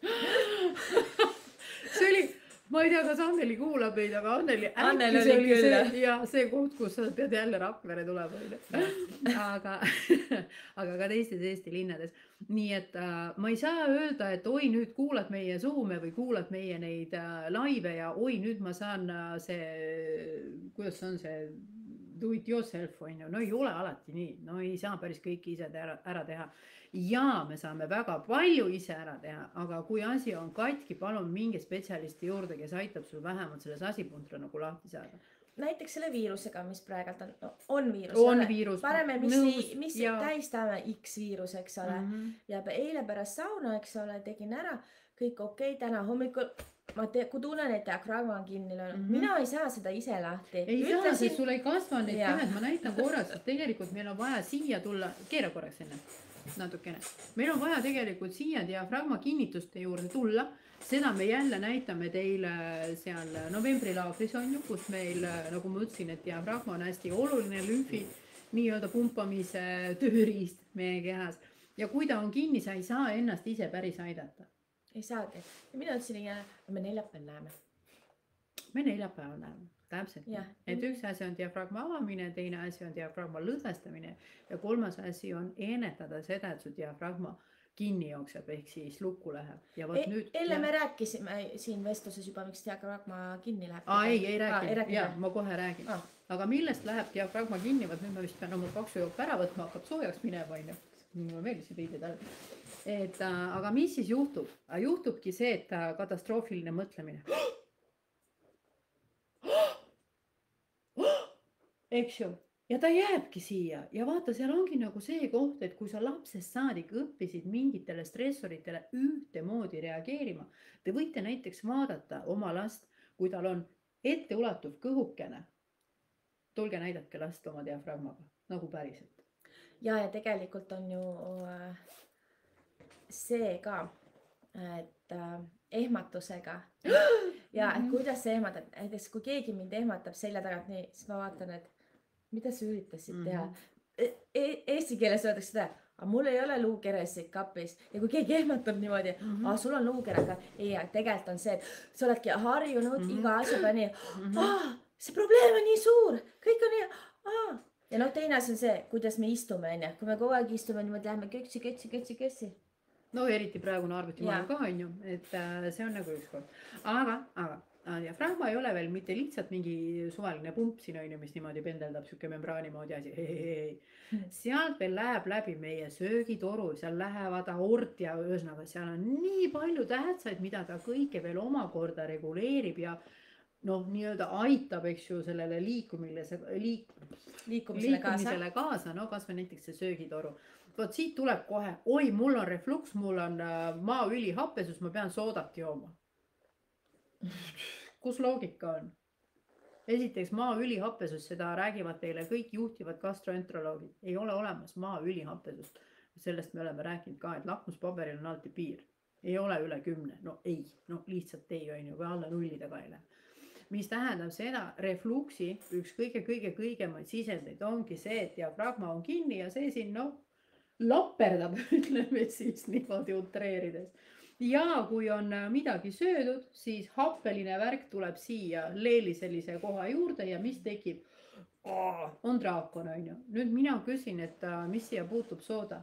See oli... Ma ei tea, kas Anneli kuulab meid, aga Anneli, Anneli oli küll see, ja see koht, kus sa pead jälle Rakvere tulema. aga, aga ka teistes Eesti linnades. Nii et äh, ma ei saa öelda, et oi, nüüd kuulad meie Zoome või kuulad meie neid äh, laive ja oi, nüüd ma saan äh, see, kuidas on see do it yourself, on ju. No ei ole alati nii, no ei saa päris kõiki ise ära, ära teha. Ja me saame väga palju ise ära teha, aga kui asi on katki, palun mingi spetsialisti juurde, kes aitab sul vähemalt selles asipuntra nagu lahti saada. Näiteks selle viirusega, mis praegalt on, no, on viirus. On viirus. Pareme, mis, Nõus, mis ja... tähistame X viirus, eks ole. Mm -hmm. Ja eile pärast sauna, eks ole, tegin ära, kõik okei, okay, täna hommikul ma te, kui tunnen, et diafragma on kinni löönud, mm -hmm. mina ei saa seda ise lahti. Ei Ütlesin... saa, sest sul ei kasva neid käed, ma näitan korraks, et tegelikult meil on vaja siia tulla, keera korraks enne. natukene. Meil on vaja tegelikult siia diafragma kinnituste juurde tulla. Seda me jälle näitame teile seal novembrilaagris on ju, kus meil, nagu ma ütlesin, et diafragma on hästi oluline lümfi nii-öelda pumpamise tööriist meie kehas. Ja kui ta on kinni, sa ei saa ennast ise päris aidata. Ei saagi. Ja mina ütlesin, et me neljapäeval näeme. Me neljapäeval näeme. Täpselt. Et üks asi on diafragma avamine, teine asi on diafragma lõdvestamine ja kolmas asi on ennetada seda, et su diafragma kinni jookseb ehk siis lukku läheb. Ja võt e nüüd... Elle me rääkisime siin vestluses juba, miks diafragma kinni läheb. Aa, ei, ei räägi. Ja, ma kohe räägin. Ah. Aga millest läheb diafragma kinni? Võt nüüd ma vist pean oma paksu jook ära võtma, hakkab soojaks minema. Mulle meeldisid riided ära. Et, aga mis siis juhtub? Juhtubki see, et katastroofiline mõtlemine. Eks ju. Ja ta jääbki siia ja vaata, seal ongi nagu see koht, et kui sa lapsest saadik õppisid mingitele stressoritele ühte moodi reageerima, te võite näiteks vaadata oma last, kui tal on etteulatuv kõhukene. Tulge näidake last oma diafragmaga, nagu päriselt. Ja, ja tegelikult on ju see ka, et ehmatusega ja et kuidas see ehmatab, näiteks kui keegi mind ehmatab selja tagant, nii, siis ma vaatan, et mida sa üritasid teha? E e Eesti keeles öeldakse seda, aga mul ei ole luukeresid kapis ja kui keegi ehmatab niimoodi, mm -hmm. sul on luukere, aga ei, tegelikult on see, et sa oledki harjunud mm -hmm. iga asja peal nii, mm -hmm. see probleem on nii suur, kõik on nii, aa. Ja noh, teine asi on see, kuidas me istume, on ja. Kui me kogu aeg istume niimoodi, lähme kötsi, kötsi, kötsi, kötsi. No eriti praegune arvutimaailm ka on ju, et see on nagu ükskord. Aga, aga diafragma ei ole veel mitte lihtsalt mingi suvaline pump siin on ju, mis niimoodi pendeldab siuke membraani moodi asi. Hei, hei, hei. Sealt veel läheb läbi meie söögitoru, seal lähevad aort ja ühesõnaga seal on nii palju tähtsaid, mida ta kõike veel omakorda reguleerib ja noh, nii-öelda aitab, eks ju, sellele liikumile, liik, liikumisele, liikumisele kaasa. kaasa, no kas või näiteks see söögitoru. Vot siit tuleb kohe, oi, mul on refluks, mul on maaüli happesus, ma pean soodat jooma. Kus loogika on? Esiteks maaüli happesus, seda räägivad teile kõik juhtivad gastroenteroloogid. Ei ole olemas maaüli happesust. Sellest me oleme rääkinud ka, et lakmuspaberil on alati piir. Ei ole üle kümne. No ei, no lihtsalt ei on ju, või alla nullide ka ei lähe. Mis tähendab seda, refluksi üks kõige, kõige, kõigemaid sisendeid ongi see, et diafragma on kinni ja see siin, no, lapperdab, ütleme siis niimoodi utreerides. Ja kui on midagi söödud, siis happeline värk tuleb siia leeli sellise koha juurde ja mis tekib? On draakon, on ju. Nüüd mina küsin, et mis siia puutub sooda?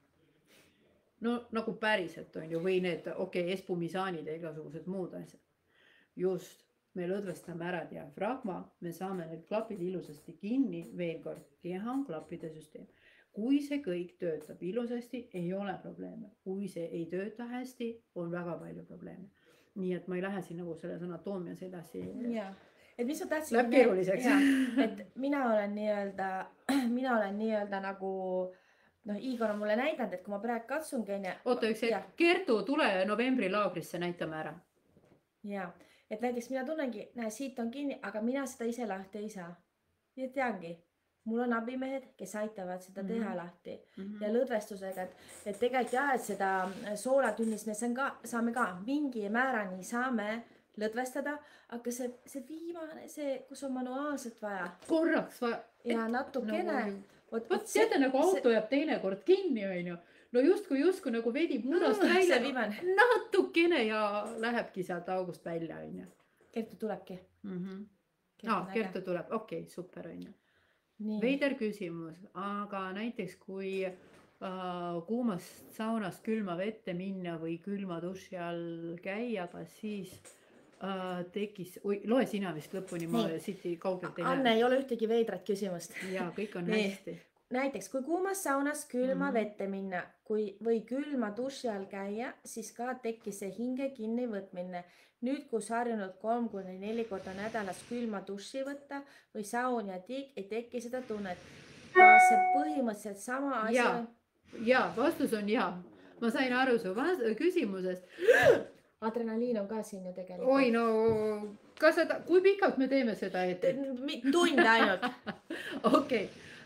No nagu päriselt on ju, või need, okei, okay, espumisaanid ja igasugused muud asjad. Just, me lõdvestame ära diafragma, me saame need klapid ilusasti kinni, veel kord, keha on klappide süsteem. Kui see kõik töötab ilusasti, ei ole probleeme. Kui see ei tööta hästi, on väga palju probleeme. Nii et ma ei lähe siin nagu selles anatoomias edasi. Ja, et mis ma tahtsin... Läheb keeruliseks. Ja, et mina olen nii-öelda, mina olen nii-öelda nagu, noh, Igor on mulle näidanud, et kui ma praegu katsungi... Oota üks hetk, Kertu, tule novembri laagrisse, näitame ära. Ja, et näiteks mina tunnengi, näe, siit on kinni, aga mina seda ise lahti ei saa. Ja teangi. Mul on abimehed, kes aitavad seda teha mm -hmm. lahti mm -hmm. ja lõdvestusega, et, et tegelikult jah, et seda soolatünnis me ka, saame ka mingi määrani saame lõdvestada, aga see, see viimane, see, kus on manuaalselt vaja. Korraks vaja. Ja natukene. No, vot, vot teate, nagu auto see... jääb teinekord kinni, on ju. No justkui, justkui nagu vedib mudast no, välja. Natukene ja lähebki sealt august välja, on ju. Kertu tulebki. Mm -hmm. Kertu, ah, Kertu tuleb, okei, okay, super, on ju. Nii. Veider küsimus, aga näiteks kui äh, kuumast saunast külma vette minna või külma duši all käia, kas siis äh, tekkis, oi, loe sina vist lõpuni, ma siit kaugelt ei näe. Anne, ei ole ühtegi veidrat küsimust. Ja, kõik on Nii. hästi. Näiteks, kui kuumas saunas külma mm -hmm. vette minna kui, või külma duši all käia, siis ka tekkis see hinge kinni võtmine. Nüüd, kus harjunud kolm kuni neli korda nädalas külma duši võtta või saun ja tiik, ei teki seda tunnet. Kas see põhimõtteliselt sama asi ja, on? Ja, vastus on ja. Ma sain aru su küsimusest. Adrenaliin on ka siin ju tegelikult. Oi, no, kas seda, kui pikalt me teeme seda ette? Tund ainult. Okei. Okay.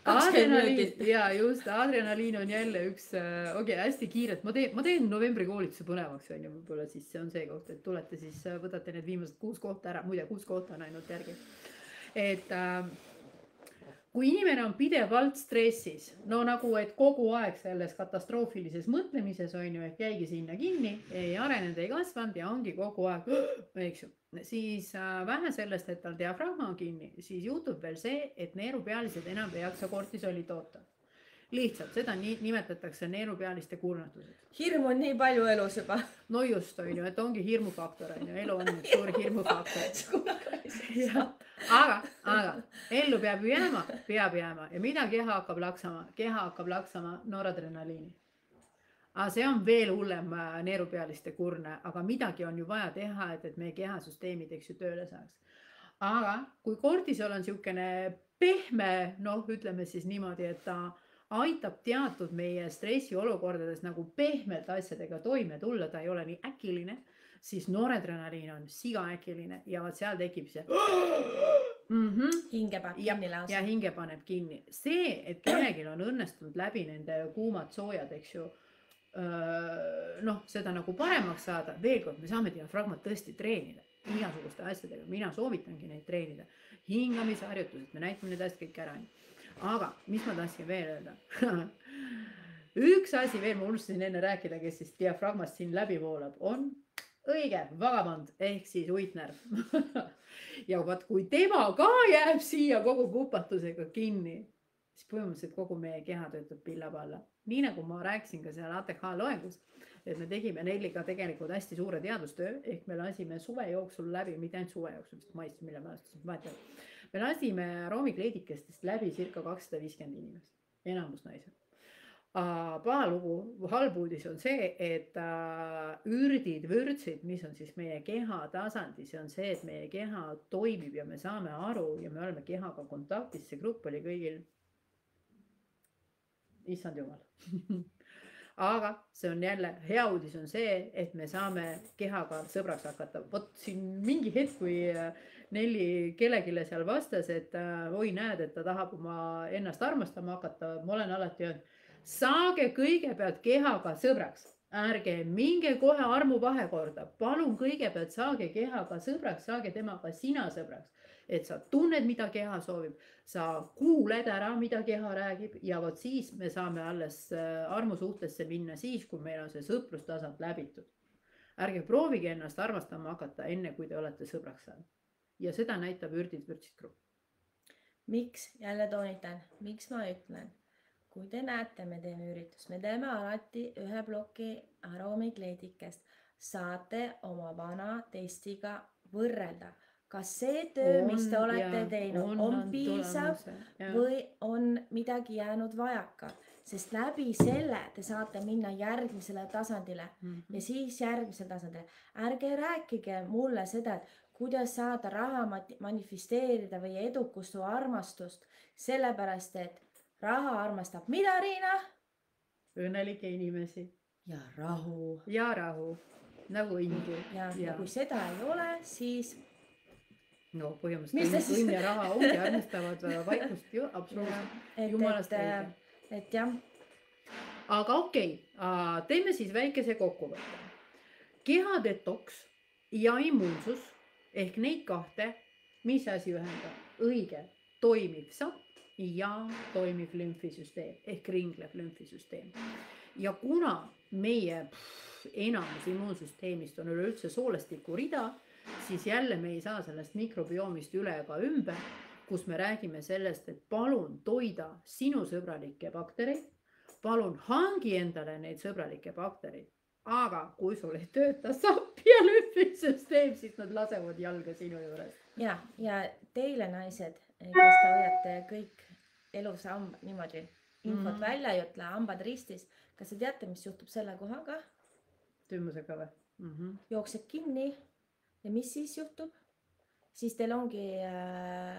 kakskümmend adrenaliin minutit. ja just adrenaliin on jälle üks, okei okay, hästi kiirelt, ma teen, ma teen novembri koolituse põnevaks on ju, võib-olla siis see on see koht, et tulete siis võtate need viimased kuus kohta ära, muide kuus kohta on ainult järgi. Et äh, kui inimene on pidevalt stressis, no nagu, et kogu aeg selles katastroofilises mõtlemises on ju, et jäigi sinna kinni, ei arenenud, ei kasvanud ja ongi kogu aeg, eks ju, siis äh, vähe sellest, et tal diafragma on kinni, siis juhtub veel see, et neerupealised enam ei jaksa kortisoli toota. Lihtsalt, seda nii, nimetatakse neerupealiste kurnatuseks. Hirm on nii palju elus juba. No just on ju, et ongi hirmufaktor on ju, elu on üks suur hirmufaktor. Ja, aga, aga ellu peab jääma, peab jääma ja mida keha hakkab laksama? Keha hakkab laksama noradrenaliini. Aga see on veel hullem neerupealiste kurne, aga midagi on ju vaja teha, et, et meie kehasüsteemid eks ju tööle saaks. Aga kui kortisol on siukene pehme, noh ütleme siis niimoodi, et ta aitab teatud meie stressiolukordades nagu pehmelt asjadega toime tulla, ta ei ole nii äkiline, siis noradrenaliin on siga äkiline ja vaat seal tekib see mm -hmm. hinge paneb kinni lausa. Ja hinge paneb kinni. See, et kellelgi on õnnestunud läbi nende kuumad soojad, eks ju, noh, seda nagu paremaks saada, veel kord, me saame diafragmat tõesti treenida igasuguste asjadega, mina soovitangi neid treenida, hingamisharjutused, me näitame need asjad kõik ära. Aga mis ma tahtsin veel öelda? Üks asi veel, ma unustasin enne rääkida, kes siis diafragmast siin läbi voolab, on õige vagabond ehk siis uitnärv. Ja vaat kui tema ka jääb siia kogu kupatusega kinni, siis põhimõtteliselt kogu meie keha töötab pillapalla. Nii nagu ma rääkisin ka seal A T H loengus, et me tegime Nelliga tegelikult hästi suure teadustöö, ehk me lasime suve jooksul läbi, mitte ainult suve jooksul, sest maist, mille ma vahetan. Me lasime roomikleedikestest läbi circa kakssada viiskümmend inimest, enamus naised. Pahalugu, halb uudis on see, et ürdid, vürtsid, mis on siis meie keha tasandi, see on see, et meie keha toimib ja me saame aru ja me oleme kehaga kontaktis, see grupp oli kõigil, issand jumal. Aga see on jälle, hea uudis on see, et me saame kehaga sõbraks hakata. Vot siin mingi hetk, kui Nelli kellegile seal vastas, et oi näed, et ta tahab oma ennast armastama hakata, ma olen alati öelnud, saage kõigepealt kehaga sõbraks, ärge minge kohe armu vahekorda, palun kõigepealt saage kehaga sõbraks, saage temaga sina sõbraks, et sa tunned, mida keha soovib, sa kuuled ära, mida keha räägib ja vot siis me saame alles armu suhtesse minna siis, kui meil on see sõprustasand läbitud. Ärge proovige ennast armastama hakata enne, kui te olete sõbraks saanud. Ja seda näitab ürdid vürtsid grupp. Miks, jälle toonitan, miks ma ütlen? Kui te näete, me teeme üritust, me teeme alati ühe ploki aroomikleedikest, saate oma vana testiga võrrelda. Kas see töö, mis te olete teinud, on, on piisav või on midagi jäänud vajaka? Sest läbi selle te saate minna järgmisele tasandile mm -hmm. ja siis järgmisele tasandile. Ärge rääkige mulle seda, et kuidas saada raha manifesteerida või edukust või armastust, sellepärast et raha armastab mida, Riina? Õnnelikke inimesi. Ja rahu. Ja rahu. Nagu ingil. Ja, ja. ja kui seda ei ole, siis... No põhimõtteliselt õnn ja raha ongi armastavad vaikust ju, absoluutselt. Jumalast õige. Et jah. Aga okei, okay. Teeme siis väikese kokkuvõtte. Keha detoks ja immuunsus ehk neid kahte, mis asi ühendab? Õige, toimib sapp ja toimib lümfisüsteem ehk ringlev lümfisüsteem. Ja kuna meie pff, enamus immuunsüsteemist on üleüldse soolestiku rida, siis jälle me ei saa sellest mikrobiomist üle ega ümber, kus me räägime sellest, et palun toida sinu sõbralikke baktereid, palun hangi endale neid sõbralikke baktereid, aga kui sul ei tööta sapp ja lümfisüsteem, siis nad lasevad jalga sinu juures. Ja, ja teile naised, kes te hoiate kõik elus hambad niimoodi, infot mm. välja ei ütle, hambad ristis, kas te teate, mis juhtub selle kohaga? Tümmusega või? Mm -hmm. Jookseb kinni ja mis siis juhtub? Siis teil ongi äh,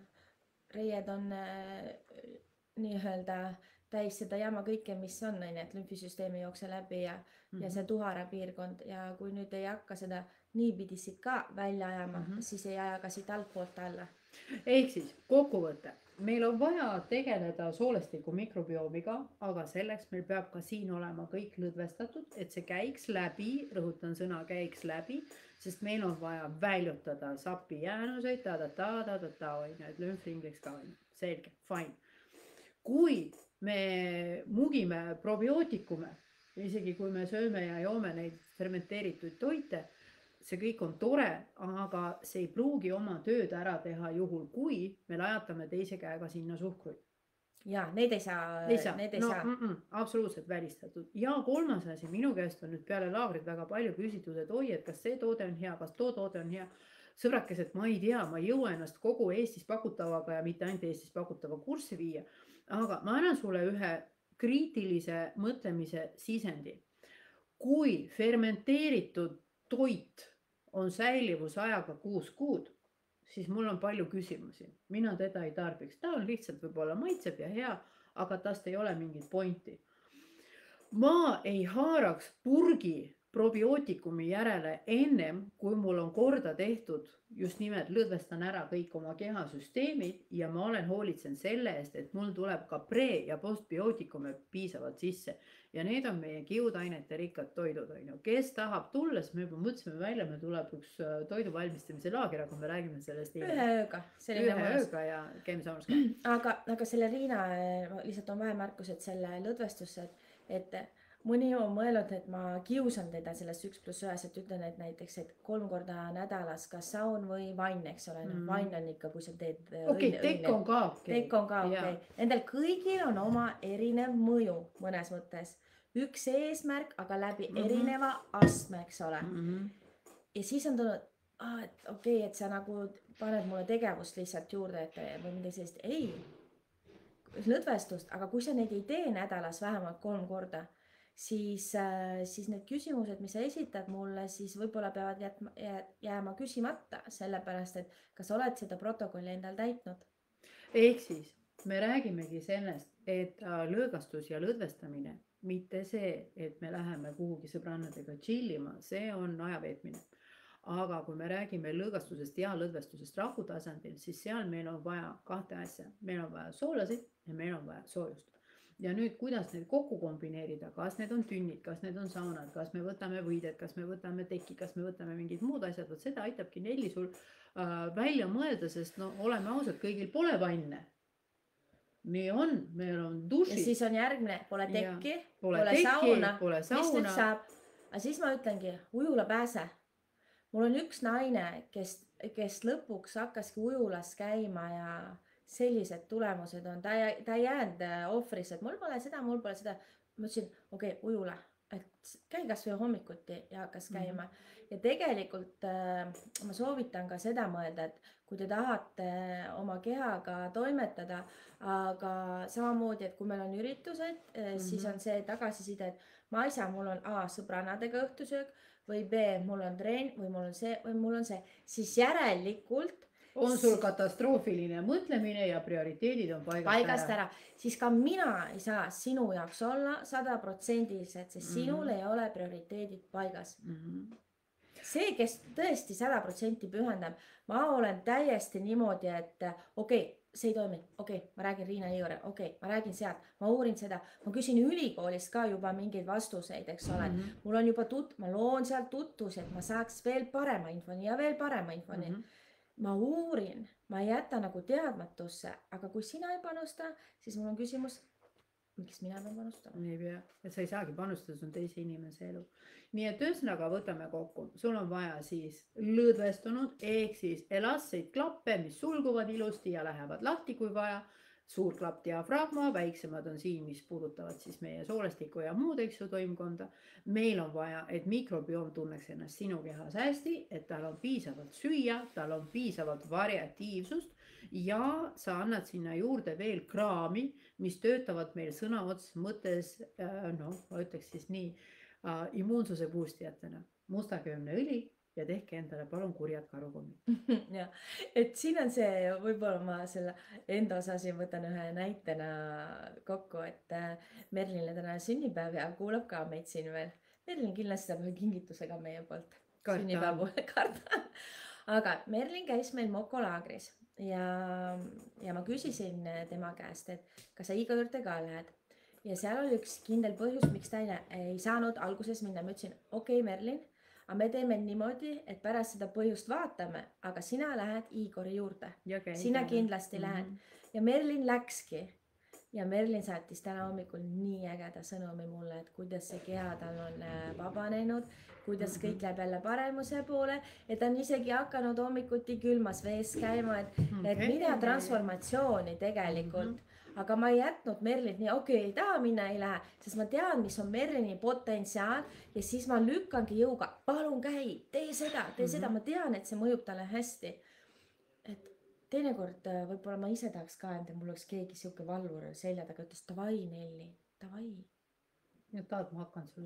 reied on äh, nii-öelda täis seda jama kõike, mis on, et lümfisüsteemi jookse läbi ja, mm -hmm. ja see tuhara piirkond ja kui nüüd ei hakka seda niipidi siit ka välja ajama, mm -hmm. siis ei aja ka siit altpoolt alla. ehk siis kokkuvõte, meil on vaja tegeleda soolestiku mikrobiomiga, aga selleks meil peab ka siin olema kõik lõdvestatud, et see käiks läbi, rõhutan sõna käiks läbi, sest meil on vaja väljutada sapi jäänuseid, ta-ta-ta-ta-ta, et lümfringliks ka on. Selge, fine. Kui me mugime probiootikume, isegi kui me sööme ja joome neid fermenteeritud toite, see kõik on tore, aga see ei pruugi oma tööd ära teha juhul, kui me lajatame teise käega sinna suhkruid. Ja, need ei saa, ei saa. need ei no, saa. Mm -mm, absoluutselt välistatud. Ja kolmas asi, minu käest on nüüd peale laagrit väga palju küsitud, et oi, et kas see toode on hea, kas too toode on hea. Sõbrakesed, ma ei tea, ma ei jõua ennast kogu Eestis pakutavaga ja mitte ainult Eestis pakutava kurssi viia, aga ma annan sulle ühe kriitilise mõtlemise sisendi. Kui fermenteeritud toit on säilivusajaga kuus kuud, siis mul on palju küsimusi. Mina teda ei tarbiks. Ta on lihtsalt võib-olla maitseb ja hea, aga tast ei ole mingit pointi. Ma ei haaraks purgi probiootikumi järele ennem, kui mul on korda tehtud, just nimelt lõdvestan ära kõik oma kehasüsteemid ja ma olen hoolitsen selle eest, et mul tuleb ka pre- ja postbiootikume piisavalt sisse. Ja need on meie kiudainete rikkad toidud. Kes tahab tulla, siis me juba mõtlesime välja, me tuleb üks toidu valmistamise laager, aga me räägime sellest ühe ööga. Ühe ööga ja käime samas ka. Aga, aga selle Riina, lihtsalt on vahemärkus, et selle lõdvestusse, et, et mõni on mõelnud, et ma kiusan teda sellest üks pluss ühes, et ütlen, et näiteks, et kolm korda nädalas kas saun või vann, eks ole. Mm. Vann on ikka, kui sa teed okay, õnne. Tekk on ka okei. Tekk on ka okei. Okay. Nendel kõigil on oma erinev mõju mõnes mõttes. Üks eesmärk, aga läbi mm -hmm. erineva astme, eks ole. Mm -hmm. Ja siis on tulnud, ah, et okei, okay, et sa nagu paned mulle tegevust lihtsalt juurde, et või midagi sellist. Ei, lõdvestust, aga kui sa neid ei tee nädalas vähemalt kolm korda, siis, siis need küsimused, mis sa esitad mulle, siis võib-olla peavad jätma, jääma küsimata, sellepärast, et kas sa oled seda protokolli endal täitnud. Ehk siis me räägimegi sellest, et lõõgastus ja lõdvestamine, mitte see, et me läheme kuhugi sõbrannadega chillima, see on ajaveetmine. Aga kui me räägime lõõgastusest ja lõdvestusest rahutasandil, siis seal meil on vaja kahte asja. Meil on vaja soolasid ja meil on vaja soojust. Ja nüüd, kuidas need kokku kombineerida, kas need on tünnid, kas need on saunad, kas me võtame võided, kas me võtame teki, kas me võtame mingid muud asjad, võt seda aitabki Nelli sul äh, välja mõelda, sest no oleme ausad, kõigil pole vanne. Nii on, meil on dušid. Ja siis on järgmine, pole tekki, ja, pole, pole teki, sauna, pole sauna. Mis nüüd saab? Aga siis ma ütlengi, ujula pääse. Mul on üks naine, kes, kes lõpuks hakkaski ujulas käima ja sellised tulemused on, ta, ta ei jäänud ohvris, et mul pole seda, mul pole seda. Ma ütlesin, okei, okay, ujula, et käi kas või hommikuti ja hakkas käima. Mm-hmm. Ja tegelikult äh, ma soovitan ka seda mõelda, et kui te tahate oma kehaga toimetada, aga samamoodi, et kui meil on üritused, mm-hmm. siis on see tagasiside, et ma ei saa, mul on A, sõbrannadega õhtusöök või B, mul on treen või mul on see või mul on see, siis järelikult on sul katastroofiline mõtlemine ja prioriteedid on paigast, paigast ära. ära. Siis ka mina ei saa sinu jaoks olla sada protsendiliselt, sest mm -hmm. sinul ei ole prioriteedid paigas. Mm -hmm. See, kes tõesti sada protsenti pühendab, ma olen täiesti niimoodi, et okei, okay, see ei toimi, okei okay,, ma räägin Riina Iore, okei okay,, ma räägin sealt, ma uurin seda, ma küsin ülikoolist ka juba mingeid vastuseid, eks ole, mm -hmm. mul on juba tut-, ma loon sealt tutvus, et ma saaks veel parema infoni ja veel parema infoni. Mm -hmm. Ma uurin, ma ei jäta nagu teadmatusse, aga kui sina ei panusta, siis mul on küsimus, miks mina pean panustama? Ei pea, et sa ei saagi panustada, see on teise inimese elu. Nii et ühesõnaga võtame kokku, sul on vaja siis lõdvestunud ehk siis elastseid klappe, mis sulguvad ilusti ja lähevad lahti, kui vaja. Suur klapp diafragma, väiksemad on siin, mis puudutavad siis meie soolestiku ja muud eksu toimkonda. Meil on vaja, et mikrobioom tunneks ennast sinu kehas hästi, et tal on piisavalt süüa, tal on piisavalt variatiivsust ja sa annad sinna juurde veel kraami, mis töötavad meil sõna otseses mõttes, noh, ma ütleks siis nii, immuunsuse boostijatena. Mustaköömneõli ja tehke endale palun kurjad karukommid. Ja, et siin on see, võib-olla ma selle enda osas võtan ühe näitena kokku, et Merlinile täna sünnipäev ja kuulab ka meid siin veel. Merlin kindlasti saab ühe kingitusega meie poolt. Sünnipäevu kardan. Aga Merlin käis meil Moko laagris ja, ja ma küsisin tema käest, et kas sa Igor juurde ka lähed. Ja seal oli üks kindel põhjus, miks ta ei, ei saanud alguses minna. Ma ütlesin, okei okay, Merlin, aga me teeme niimoodi, et pärast seda põhjust vaatame, aga sina lähed Igori juurde. Okay, sina kindlasti mm -hmm. lähed. Ja Merlin läkski. Ja Merlin saatis täna hommikul nii ägeda sõnumi mulle, et kuidas see keha tal on vabanenud, kuidas mm -hmm. kõik läheb jälle paremuse poole, et ta on isegi hakanud hommikuti külmas vees käima, et, okay. et mida transformatsiooni tegelikult mm. -hmm. Aga ma ei jätnud Merlit nii, okei okay,, ei taha minna, ei lähe, sest ma tean, mis on Merlini potentsiaal ja siis ma lükkangi jõuga, palun käi, tee seda, tee mm -hmm. seda, ma tean, et see mõjub talle hästi. Et teinekord võib-olla ma ise tahaks ka, et mul oleks keegi siuke valvur selja taga, ütles davai Nelli, davai. Ja tahad, ma hakkan sulle.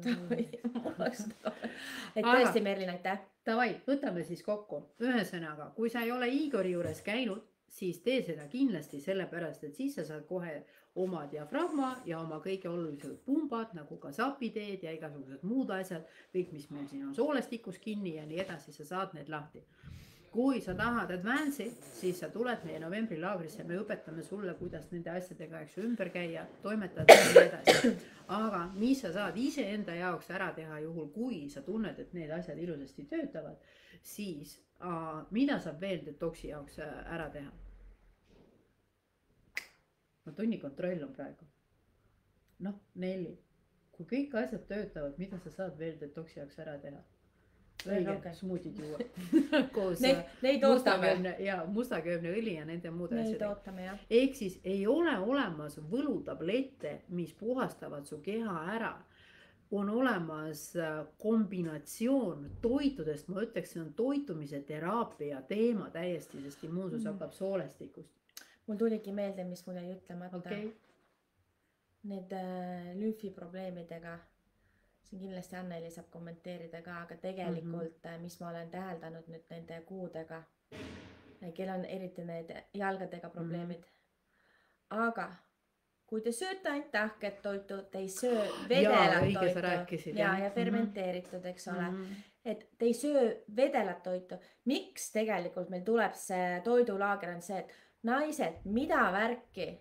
Et tõesti Merlin, aitäh. Davai, võtame siis kokku. Ühesõnaga, kui sa ei ole Igori juures käinud, siis tee seda kindlasti sellepärast, et siis sa saad kohe oma diafragma ja oma kõige olulisemad pumbad, nagu ka sapiteed ja igasugused muud asjad, kõik, mis meil siin on soolestikus kinni ja nii edasi, sa saad need lahti. Kui sa tahad advance'i, siis sa tuled meie novembri laagrisse, me õpetame sulle, kuidas nende asjadega eks ümber käia, toimetada ja nii edasi. Aga mis sa saad iseenda jaoks ära teha juhul, kui sa tunned, et need asjad ilusasti töötavad, siis uh, mida saab veel detoksi jaoks ära teha? No tunni kontroll on praegu. Noh, Nelli, kui kõik asjad töötavad, mida sa saad veel detoksi jaoks ära teha? Õige, smuutid juua. Koos neid, neid mustaköömne, ja mustaköömne õli ja nende muude asjadega. Ehk siis ei ole olemas võlutablette, mis puhastavad su keha ära. On olemas kombinatsioon toitudest, ma ütleks, see on toitumise teraapia teema täiesti, sest immuunsus mm. hakkab soolestikust. Mul tuligi meelde, mis mul jäi ütlemata. Okay. Need äh, lümfiprobleemidega, siin kindlasti Anneli saab kommenteerida ka, aga tegelikult mm, -hmm. mis ma olen täheldanud nüüd nende kuudega, kel on eriti need jalgadega probleemid. Mm -hmm. Aga kui te sööte ainult tahket toitu, te ei söö vedelat toitu rääkisid, ja, ja fermenteeritud, eks ole. Mm -hmm. Et te ei söö vedelat toitu. Miks tegelikult meil tuleb see toidulaager on see, et naised, mida värki?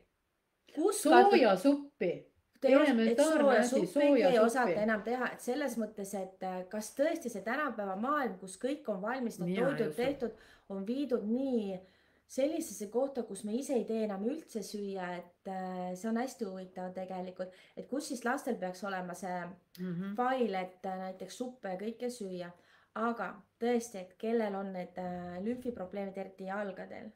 Sooja suppi. Sooja suppi ei osata enam teha, et selles mõttes, et kas tõesti see tänapäeva maailm, kus kõik on valmis, need toidud tehtud, on viidud nii sellisesse kohta, kus me ise ei tee enam üldse süüa, et see on hästi huvitav tegelikult, et kus siis lastel peaks olema see mm -hmm. fail, et näiteks suppe ja kõike süüa, aga tõesti, et kellel on need lümfiprobleemid eriti jalgadel,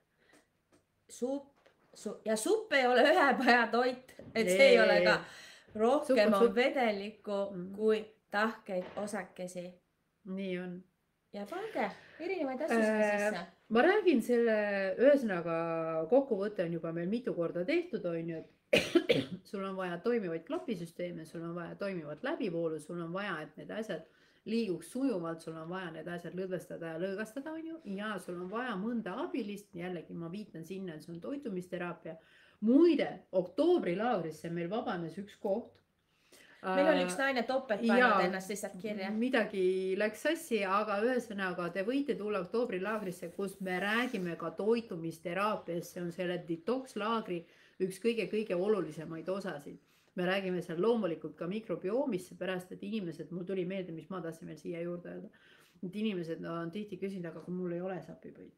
supp su ja supp ei ole ühepäja toit, et see ei, ei ole ka, rohkem sup, on vedelikku mm. kui tahkeid osakesi. Nii on. Ja pange erinevaid asju äh, sisse. Ma räägin selle, ühesõnaga kokkuvõte on juba meil mitu korda tehtud, on ju, et sul on vaja toimivaid klapisüsteeme, sul on vaja toimivat läbivoolu, sul on vaja, et need asjad liiguks sujuvalt, sul on vaja need asjad lõdvestada ja lõõgastada, on ju, ja sul on vaja mõnda abilist, jällegi ma viitan sinna, et see on toitumisteraapia. Muide, oktoobri laagrisse meil vabanes üks koht. Meil oli üks naine topet pannud ennast lihtsalt kirja. Midagi läks sassi, aga ühesõnaga te võite tulla oktoobri laagrisse, kus me räägime ka toitumisteraapiast, see on selle detox laagri üks kõige-kõige olulisemaid osasid. Me räägime seal loomulikult ka mikrobioomis, pärast, et inimesed, mul tuli meelde, mis ma tahtsin veel siia juurde öelda, et inimesed on tihti küsinud, aga kui mul ei ole sapipõid.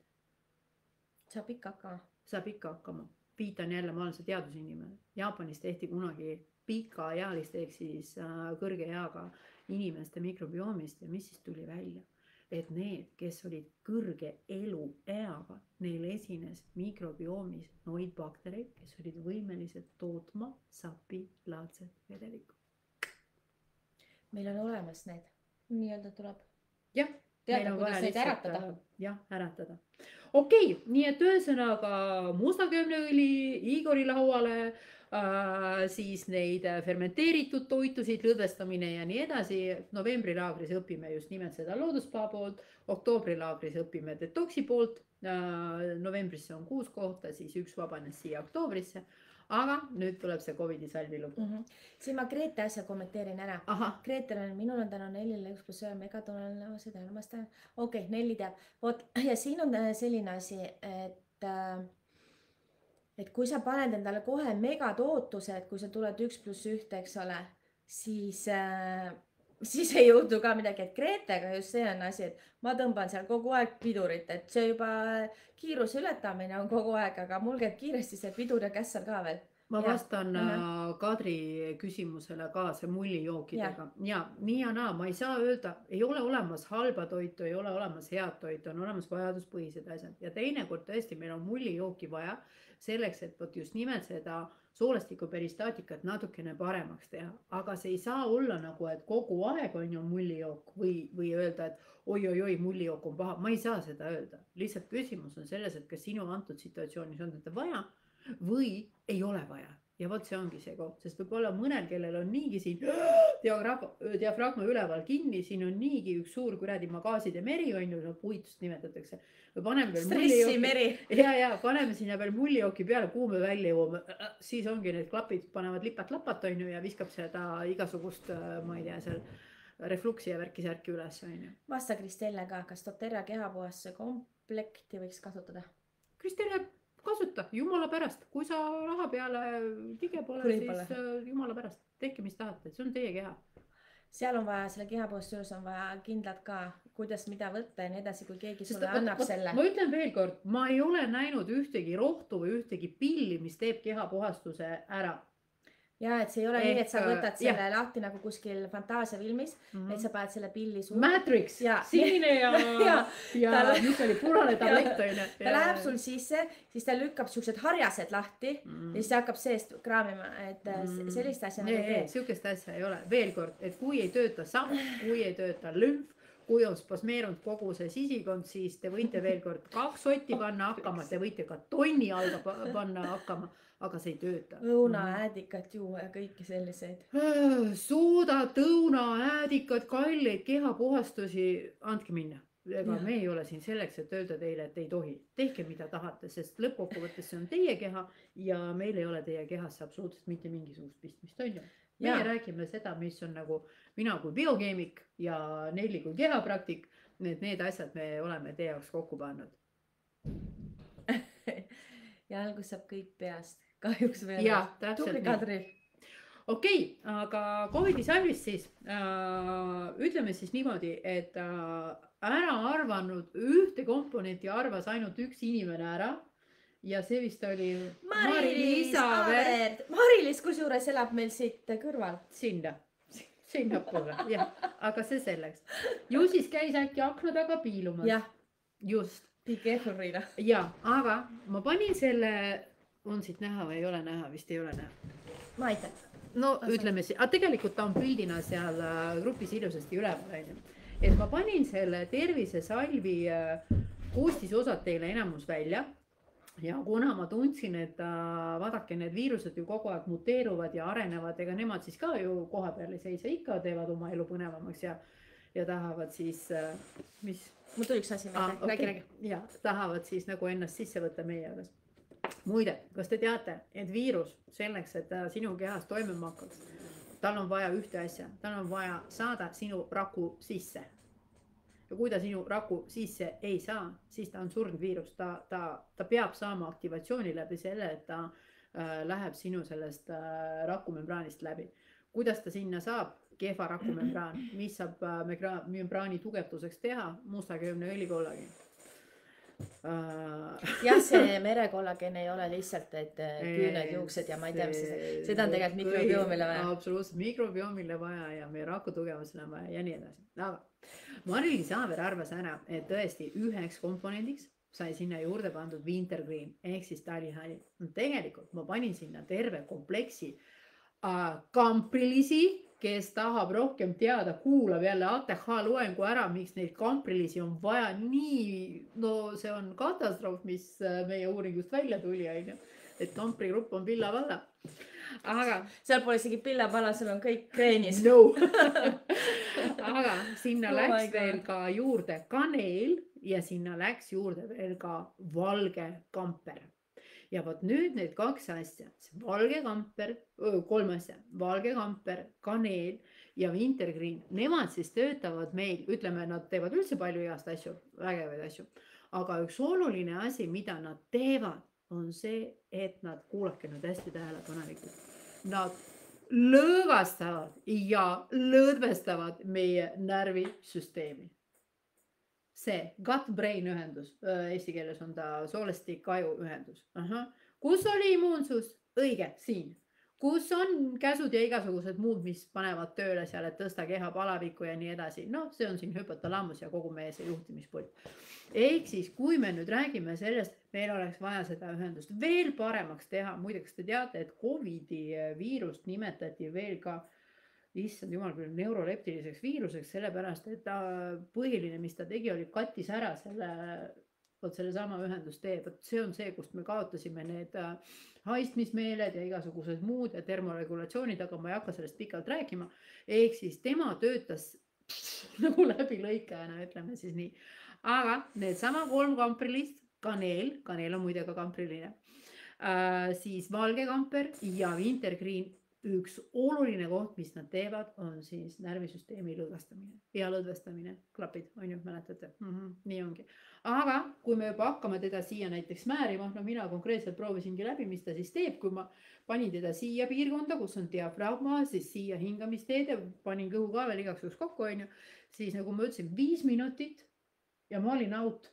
Saab ikka hakkama. Saab ikka hakkama. Viitan jälle, ma olen see teadusinimene. Jaapanis tehti kunagi pikaealist ehk siis kõrge eaga inimeste mikrobioomist ja mis siis tuli välja? Et need, kes olid kõrge elueaga, neil esines mikrobiomis noid baktereid, kes olid võimelised tootma sapilaadset vedelikku. Meil on olemas need, nii-öelda tuleb jah, teada, kuidas neid äratada. Jah, äratada. Okei, okay, nii et ühesõnaga mustaköömneõli Igori lauale, äh, siis neid fermenteeritud toitusid, lõdvestamine ja nii edasi. Novembri laagris õpime just nimelt seda looduspaa poolt, oktoobri laagris õpime detoksi poolt, äh, novembrisse on kuus kohta, siis üks vabanes siia oktoobrisse. Aga nüüd tuleb see Covidi salmilugu. Mm -hmm. Siin ma Grete asja kommenteerin ära. Gretel on, minul on täna Nellile üks pluss ühe megatonal, seda armastan. Okei, okay, Nelli teab. Vot, ja siin on selline asi, et et et kui sa paned endale kohe megatootluse, et kui sa tuled üks pluss ühte, eks ole, siis äh, siis ei juhtu ka midagi, et Gretega just see on asi, et ma tõmban seal kogu aeg pidurit, et see juba kiiruse ületamine on kogu aeg, aga mul käib kiiresti see pidur ja kässar ka veel. ma vastan ja. Kadri küsimusele ka see mullijookidega ja. ja nii ja naa, ma ei saa öelda, ei ole olemas halba toitu, ei ole olemas head toitu, on olemas vajaduspõhised asjad ja teinekord tõesti meil on mullijooki vaja selleks, et võt just nimelt seda soolestiku peristaatikat natukene paremaks teha, aga see ei saa olla nagu, et kogu aeg on ju mullijook või, või öelda, et oi, oi, oi, mullijook on paha. Ma ei saa seda öelda. Lihtsalt küsimus on selles, et kas sinu antud situatsioonis on teda vaja või ei ole vaja. Ja vot see ongi see koht, sest võib olla mõnel, kellel on niigi siin diafragma üleval kinni, siin on niigi üks suur kuradi magaaside meri on ju, no puitust nimetatakse. Paneme veel stressimeri. Ja, ja, paneme sinna veel mullioki peale, kuhu me välja jõuame. Siis ongi need klapid, panevad lipat-lapat on ju ja viskab seda igasugust, ma ei tea, seal refluksi ja värki-särki üles on ju. Vasta Kristelle ka, kas doTERRA kehapuhastuse komplekti võiks kasutada? Kristelle kasuta, jumala pärast, kui sa raha peale tige pole, Kuri siis pole. Jumala pärast, tehke mis tahate, see on teie keha. Seal on vaja, selle kehapuhastuse juures on vaja kindlalt ka, kuidas mida võtta ja nii edasi, kui keegi sulle Sest, annab võt, selle. Ma ütlen veel kord, ma ei ole näinud ühtegi rohtu või ühtegi pilli, mis teeb kehapuhastuse ära. Ja, et see ei ole Ehk, nii, et sa võtad selle jah. lahti nagu kuskil fantaasiafilmis, mm -hmm. et sa paned selle pilli suur. Matrix, ja. Sinine ja, ja, ja ta, mis oli punane tablett. Ta läheb sul sisse, siis ta lükkab siuksed harjased lahti mm -hmm. ja siis ta hakkab seest kraamima, et mm -hmm. sellist asja nee, nagu teeb. Siukest asja ei ole. Veel kord, et kui ei tööta samm, kui ei tööta lümf, kui on spasmeerunud kogu see sisikond, siis te võite veel kord kaks sotti panna hakkama, te võite ka tonni alga panna hakkama. Aga see ei tööta. Õuna, äädikat juua ja kõiki selliseid. Sooda, tõuna, äädikat, kalleid kehapuhastusi, andke minna. Ega ja. me ei ole siin selleks, et öelda teile, et ei tohi. Tehke mida tahate, sest lõppkokkuvõttes see on teie keha ja meil ei ole teie kehasse absoluutselt mitte mingisugust pistmist. On ju? Meie ja. räägime seda, mis on nagu mina kui biokeemik ja Nelli kui kehapraktik. Need, need asjad me oleme teie jaoks kokku pannud. Ja algus saab kõik peast. Kahjuks veel. Ja, Tubli Kadri. Okei, okay, aga Covidi salvist siis äh, ütleme siis niimoodi, et äh, ära arvanud ühte komponenti arvas ainult üks inimene ära. Ja see vist oli Mari-Liis Aavert. Mari-Liis kusjuures elab meil siit kõrval. Sinna, sinna poole. Ja, aga see selleks. Ju siis käis äkki akna taga piilumas. Ja. Just. Pigeefurina. Ja, aga ma panin selle, on siit näha või ei ole näha, vist ei ole näha. Ma aitan. No Asa. ütleme siis, aga tegelikult ta on pildina seal grupis ilusasti üleval. Et ma panin selle tervisesalvi koostisosad teile enamus välja. Ja kuna ma tundsin, et vaadake, need viirused ju kogu aeg muteeruvad ja arenevad, ega nemad siis ka ju koha peal ei seisa, ikka teevad oma elu põnevamaks ja, ja tahavad siis, mis... Mul tuli üks asi, ah, okay. räägi, räägi. Ja, tahavad siis nagu ennast sisse võtta meie juures. Muide, kas te teate, et viirus selleks, et ta sinu kehas toimuma hakkaks, tal on vaja ühte asja, tal on vaja saada sinu raku sisse. Ja kui ta sinu raku sisse ei saa, siis ta on surnud viirus, ta, ta, ta peab saama aktivatsiooni läbi selle, et ta äh, läheb sinu sellest äh, rakumembraanist läbi. Kuidas ta sinna saab? Kehva rakumembraan, mis saab membraani tugevtuseks teha, mustakeemne õlikollageen. Uh... jah, see merekollageen ei ole lihtsalt, et küüned, juuksed ja ma ei tea, mis see, seda on tegelikult mikrobiomile vaja. Absoluutselt mikrobiomile vaja ja meie raku tugevusele vaja ja nii edasi. Aga Mari-Liis Aavert arvas ära, et tõesti üheks komponendiks sai sinna juurde pandud Wintergreen ehk siis talihali. Tegelikult ma panin sinna terve kompleksi uh, kamprilisi, kes tahab rohkem teada, kuulab jälle A T H loengu ära, miks neid kamprilisi on vaja nii, no see on katastroof, mis meie uuringust välja tuli, et kamprigrupp on pilla-valla. Aga seal pole isegi pilla-valla, seal on kõik kreenis. No. Aga sinna oh läks veel ka juurde kaneel ja sinna läks juurde veel ka valge kamper. Ja vot nüüd need kaks asja, valge kamper, kolm asja, valge kamper, kaneel ja Wintergreen, nemad siis töötavad meil, ütleme, nad teevad üldse palju heast asju, vägevaid asju, aga üks oluline asi, mida nad teevad, on see, et nad, kuulake nüüd hästi tähelepanelikult, nad lõõgastavad ja lõdvestavad meie närvisüsteemi. See gut-brain ühendus, eesti keeles on ta soolestik-aju ühendus. Aha. Kus oli immuunsus? Õige, siin. Kus on käsud ja igasugused muud, mis panevad tööle seal, et tõsta keha palavikku ja nii edasi. No see on siin hüpotalamus ja kogu meie see juhtimispult. Ehk siis, kui me nüüd räägime sellest, et meil oleks vaja seda ühendust veel paremaks teha, muide, kas te teate, et Covidi viirust nimetati veel ka, issand jumal küll, neuroleptiliseks viiruseks, sellepärast, et ta põhiline, mis ta tegi, oli kattis ära selle, vot selle sama ühendustee. See on see, kust me kaotasime need haistmismeeled ja igasugused muud ja termoregulatsioonid, aga ma ei hakka sellest pikalt rääkima. Ehk siis tema töötas nagu läbi lõikajana, ütleme siis nii. Aga need sama kolm kamprilist, kaneel, kaneel on muide ka kampriline, äh, siis valge kamper ja wintergreen, üks oluline koht, mis nad teevad, on siis närvisüsteemi lõdvestamine ja lõdvestamine. Klapid, on ju, mäletate? Mm-hmm, nii ongi. Aga kui me juba hakkame teda siia näiteks määrima, no mina konkreetselt proovisingi läbi, mis ta siis teeb, kui ma panin teda siia piirkonda, kus on diafragma, siis siia hingamisteed ja panin kõhu ka veel igaks juhuks kokku, on ju, siis nagu ma ütlesin, viis minutit ja ma olin out.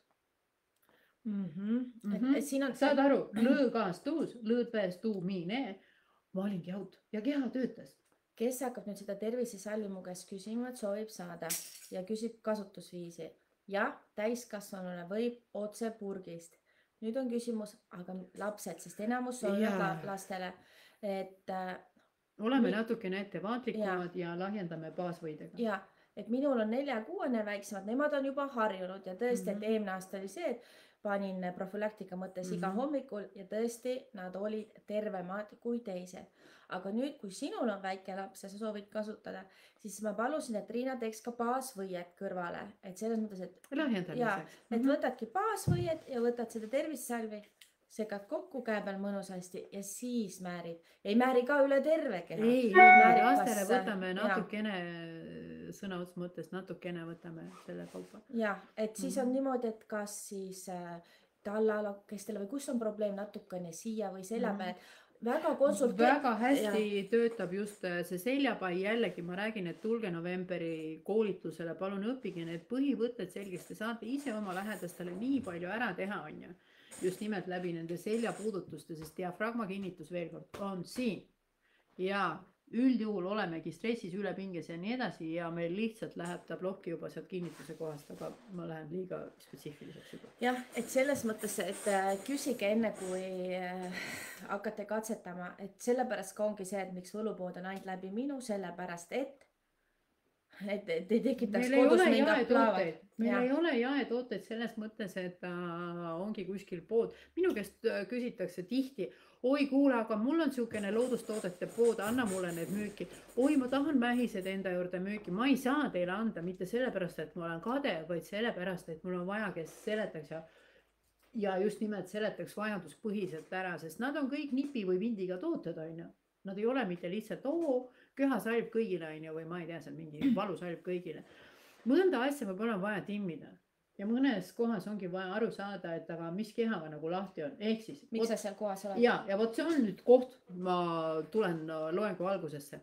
Mm-hmm. Mm-hmm. Siin on... Saad aru, lõõgastus, lõdvestumine, ma olingi out ja keha töötas. Kes hakkab nüüd seda tervisesalvi mu käest küsima, et soovib saada ja küsib kasutusviisi. Ja täiskasvanule võib otse purgist. Nüüd on küsimus, aga lapsed, sest enamus on ja. lastele, et... Oleme mi... natukene ettevaatlikumad ja. ja lahjendame baasvõidega. Ja, et minul on nelja-kuuene väiksemad, nemad on juba harjunud ja tõesti, mm-hmm. et eelmine aasta oli see, et panin profülaktika mõttes iga mm-hmm. hommikul ja tõesti nad olid tervemad kui teised. Aga nüüd, kui sinul on väike laps ja sa soovid kasutada, siis ma palusin, et Riina teeks ka baasvõiet kõrvale. Et selles mõttes, et, ja, et võtadki baasvõiet ja võtad seda tervissalvi, segad kokku käe peal mõnusasti ja siis määrid. Ei määri ka üle terve keha. Ei, ei lastele võtame natukene, ja. sõna otsa mõttes natukene võtame selle kaupa. Ja, et siis mm-hmm. on niimoodi, et kas siis äh, tallalokestele või kus on probleem natukene siia või selja peal, mm-hmm. Väga, väga hästi ja. Töötab just see seljapai, jällegi ma räägin, et tulge novembri koolitusele, palun õppige need põhivõtted selgeks, te saate ise oma lähedastele nii palju ära teha, on ju. Just nimelt läbi nende seljapuudutuste, sest diafragma kinnitus veel kord on siin ja üldjuhul olemegi stressis, ülepinges ja nii edasi ja meil lihtsalt läheb ta plokki juba sealt kinnituse kohast, aga ma lähen liiga spetsiifiliseks juba. Jah, et selles mõttes, et küsige enne, kui hakkate katsetama, et sellepärast ka ongi see, et miks võlupood on ainult läbi minu, sellepärast et et ei tekitaks kodus mingad plaavad. Meil ja. Ei ole jaetooteid selles mõttes, et äh, ongi kuskil pood. Minu käest küsitakse tihti, oi kuule, aga mul on siukene loodustoodete pood, anna mulle need müüki. Oi, ma tahan mähised enda juurde müüki. Ma ei saa teile anda mitte sellepärast, et ma olen kade, vaid sellepärast, et mul on vaja, kes seletaks ja, ja just nimelt seletaks vajaduspõhiselt ära, sest nad on kõik nipi või vindiga tooted, on ju. Nad ei ole mitte lihtsalt, oo, köhasalv kõigile, on ju, või ma ei tea, see on mingi valusalv kõigile. Mõnda asja võib olla vaja timmida ja mõnes kohas ongi vaja aru saada, et aga mis kehaga nagu lahti on. Ehk siis... Miks sa seal kohas oled? Ja, ja vot see on nüüd koht, ma tulen loengu algusesse.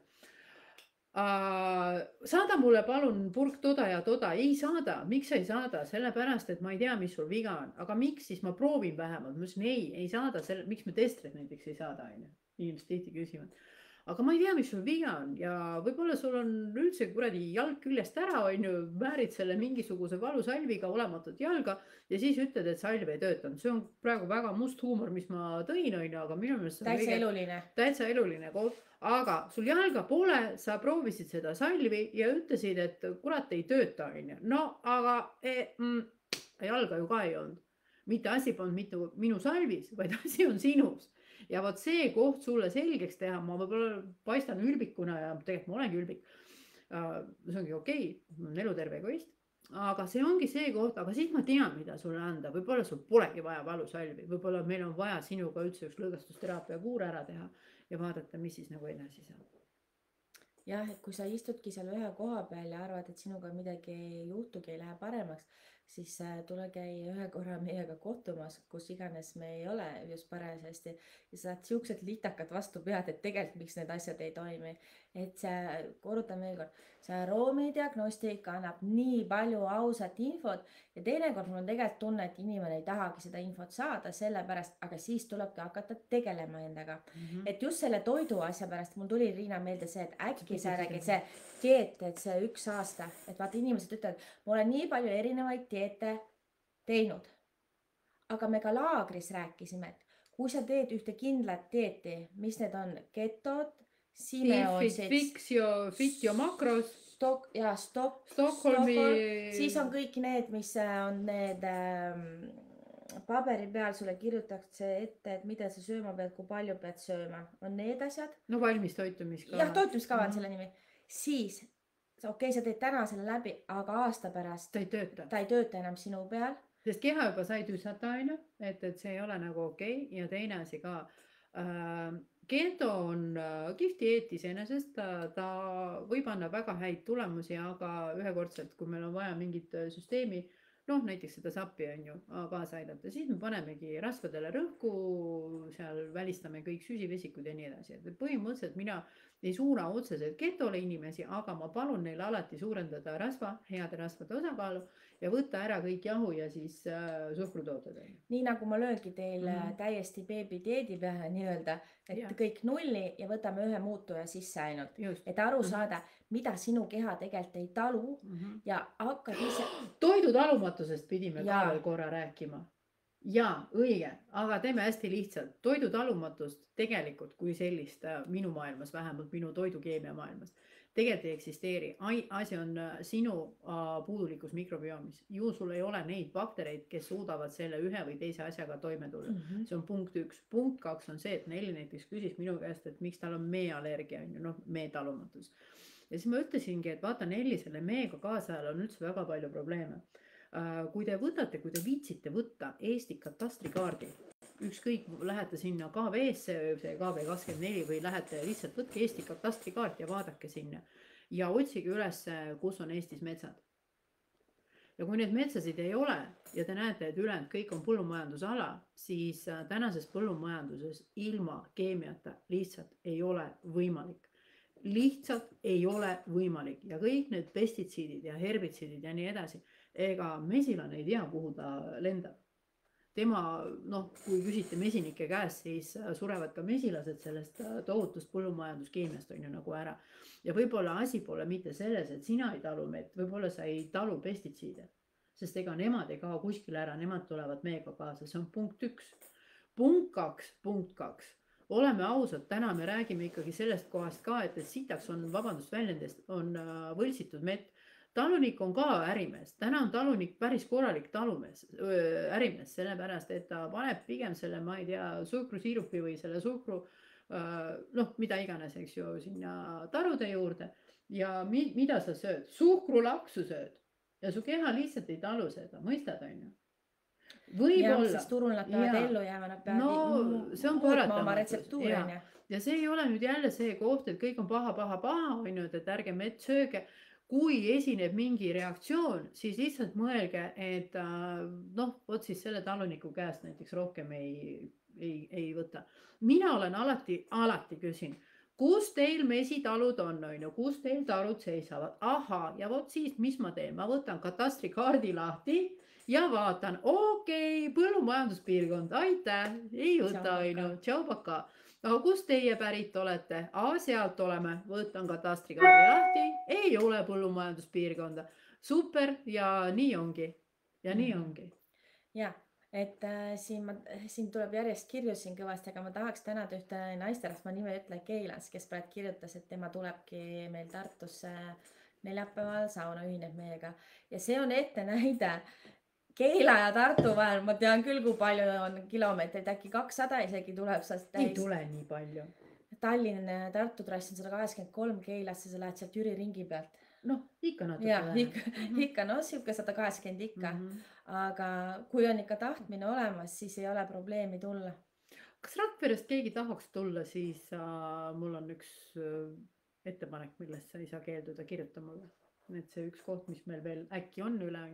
Uh, saada mulle palun purk toda ja toda. Ei saada. Miks ei saada? Sellepärast, et ma ei tea, mis sul viga on. Aga miks siis ma proovin vähemalt? Ma ütlesin, ei, ei saada. Selle... Miks me testrid näiteks ei saada? Inimesed tihti küsivad. Aga ma ei tea, mis sul viga on ja võib-olla sul on üldse kuradi jalg küljest ära, on ju, määrid selle mingisuguse valusalviga olematut jalga ja siis ütled, et salv ei töötanud. See on praegu väga must huumor, mis ma tõin, on ju, aga minu meelest täitsa kõige... eluline. Täitsa eluline koht. Aga sul jalga pole, sa proovisid seda salvi ja ütlesid, et kurat ei tööta, on ju. No, aga e, mm, jalga ju ka ei olnud. Mitte asi polnud mitu, minu salvis, vaid asi on sinus. Ja võt see koht sulle selgeks teha, ma võib-olla paistan ülbikuna ja tegelikult ma olengi ülbik. See ongi okei, ma olen eluterve egoist, aga see ongi see koht, aga siis ma tean, mida sulle anda. Võib-olla sul polegi vaja valusalvi, võib-olla meil on vaja sinuga üldse üks lõõgastusteraapia kuur ära teha ja vaadata, mis siis nagu edasi saab. Jah, et kui sa istudki seal ühe koha peal ja arvad, et sinuga midagi ei juhtugi, ei lähe paremaks, siis äh, tule käi ühe korra meiega kohtumas, kus iganes me ei ole just parasjaasti ja saad siuksed litakad vastu pead, et tegelikult miks need asjad ei toimi. et see, korrutan veel kord, see aroomidiagnostika annab nii palju ausat infot ja teinekord mul on tegelikult tunne, et inimene ei tahagi seda infot saada sellepärast, aga siis tulebki hakata tegelema endaga mm. -hmm. et just selle toidu asja pärast mul tuli, Riina, meelde see, et äkki sa räägid see dieet, et see üks aasta, et vaata, inimesed ütlevad, ma olen nii palju erinevaid dieete teinud. aga me ka laagris rääkisime, et kui sa teed ühte kindlat dieeti, mis need on, ketod, simeonsid, Fix ja fit ja makros, Stok- ja Stop, Stockholmi, siis on kõik need, mis on need ähm, paberi peal sulle kirjutatakse ette, et mida sa sööma pead, kui palju pead sööma, on need asjad. no valmis toitumiskava. jah, toitumiskava on mm -hmm. selle nimi. Siis okei okay,, sa teed täna selle läbi, aga aasta pärast ta ei tööta, ta ei tööta enam sinu peal. sest keha juba sai tüsata, onju, et, et see ei ole nagu okei okay. Ja teine asi ka äh, keto on äh, kihvt dieet iseenesest, ta, ta võib anda väga häid tulemusi, aga ühekordselt, kui meil on vaja mingit süsteemi, noh, näiteks seda sappi on ju kaasa aidata, siis me panemegi rasvadele rõhku, seal välistame kõik süsivesikud ja nii edasi, et põhimõtteliselt mina ei suuna otseselt ketole inimesi, aga ma palun neil alati suurendada rasva, heade rasvade osakaalu ja võtta ära kõik jahu ja siis äh, suhkrutooted. nii nagu ma lööngi teil mm -hmm. täiesti beebidieedi peale nii-öelda, et ja. kõik nulli ja võtame ühe muutuja sisse ainult, et aru saada, mida sinu keha tegelikult ei talu mm -hmm. ja hakkad ise. toidu talumatusest pidime ja. ka veel korra rääkima. ja õige, aga teeme hästi lihtsalt. toidu talumatust tegelikult kui sellist minu maailmas, vähemalt minu toidukeemia maailmas tegelikult ei eksisteeri. Asi on sinu puudulikus mikrobiomis. Ju sul ei ole neid baktereid, kes suudavad selle ühe või teise asjaga toime tulla. Mm -hmm. See on punkt üks. Punkt kaks on see, et Nelli näiteks küsis minu käest, et miks tal on meeallergia, noh, mee talumatus. Ja siis ma ütlesingi, et vaata, Nelli, selle meega kaasajal on üldse väga palju probleeme. Kui te võtate, kui te viitsite võtta Eesti katastrikaardi, ükskõik, lähete sinna K V-sse, see K V kakskümmend neli või lähete lihtsalt, võtke Eesti katastrikaart ja vaadake sinna ja otsige üles, kus on Eestis metsad. Ja kui need metsasid ei ole ja te näete, et ülejäänud kõik on põllumajandusala, siis tänases põllumajanduses ilma keemiata lihtsalt ei ole võimalik. Lihtsalt ei ole võimalik ja kõik need pestitsiidid ja herbitsiidid ja nii edasi, ega mesilane ei tea, kuhu ta lendab. Tema, noh, kui küsite mesinike käest, siis surevad ka mesilased sellest tohutust põllumajanduskeemiast on ju nagu ära. Ja võib-olla asi pole mitte selles, et sina ei talu mett, võib-olla sa ei talu pestitsiide, sest ega nemad ei kao kuskile ära, nemad tulevad meiega kaasa, see on punkt üks. Punkt kaks, punkt kaks. Oleme ausad, täna me räägime ikkagi sellest kohast ka, et, et sitaks on, vabandust väljendest, on võltsitud mett. Talunik on ka ärimees, täna on talunik päris korralik talumees, ärimees, sellepärast, et ta paneb pigem selle, ma ei tea, suhkrusiirupi või selle suhkru, noh, mida iganes, eks ju, sinna tarude juurde ja mi, mida sa sööd? Suhkrulaksu sööd ja su keha lihtsalt ei talu seda, mõistad, on ju? Võib-olla. Siis turul nad peavad ellu jääma, nad peavad no, see on paratamatus. Ja. ja see ei ole nüüd jälle see koht, et kõik on paha, paha, paha, on ju, et ärge mett sööge. Kui esineb mingi reaktsioon, siis lihtsalt mõelge, et noh, vot siis selle taluniku käest näiteks rohkem ei, ei, ei võta. Mina olen alati, alati küsin, kus teil mesitalud on, on ju, kus teil talud seisavad? Aha, ja vot siis, mis ma teen? Ma võtan katastrikaardi lahti ja vaatan, okei, okay, põllumajanduspiirkond, aitäh, ei võta, on ju, tšau, paka. Aga kust teie pärit olete? A, sealt oleme, võtan katastrikaardi lahti, ei ole põllumajanduspiirkonda. Super ja nii ongi. Ja nii ongi. Ja, et äh, siin, ma, siin tuleb järjest kirju siin kõvasti, aga ma tahaks tänada ühte naisterahva, ma nime ütle Keilas, kes praegu kirjutas, et tema tulebki meil Tartusse neljapäeval sauna ühineb meiega. Ja see on ette näide. Keila ja Tartu vahel, ma tean küll, kui palju on kilomeetreid, äkki kakssada isegi tuleb sealt täis. Ei tule nii palju. Tallinn Tartu trass on sada kaheksakümmend kolm, Keilasse sa lähed sealt Jüri ringi pealt. Noh, ikka natuke. Ja, ikka, mm -hmm. ikka, no siuke sada kaheksakümmend ikka. Mm -hmm. Aga kui on ikka tahtmine olemas, siis ei ole probleemi tulla. Kas Rakverest keegi tahaks tulla, siis uh, mul on üks uh, ettepanek, millest sa ei saa keelduda, kirjuta mulle. Et see üks koht, mis meil veel äkki on üle, on ju.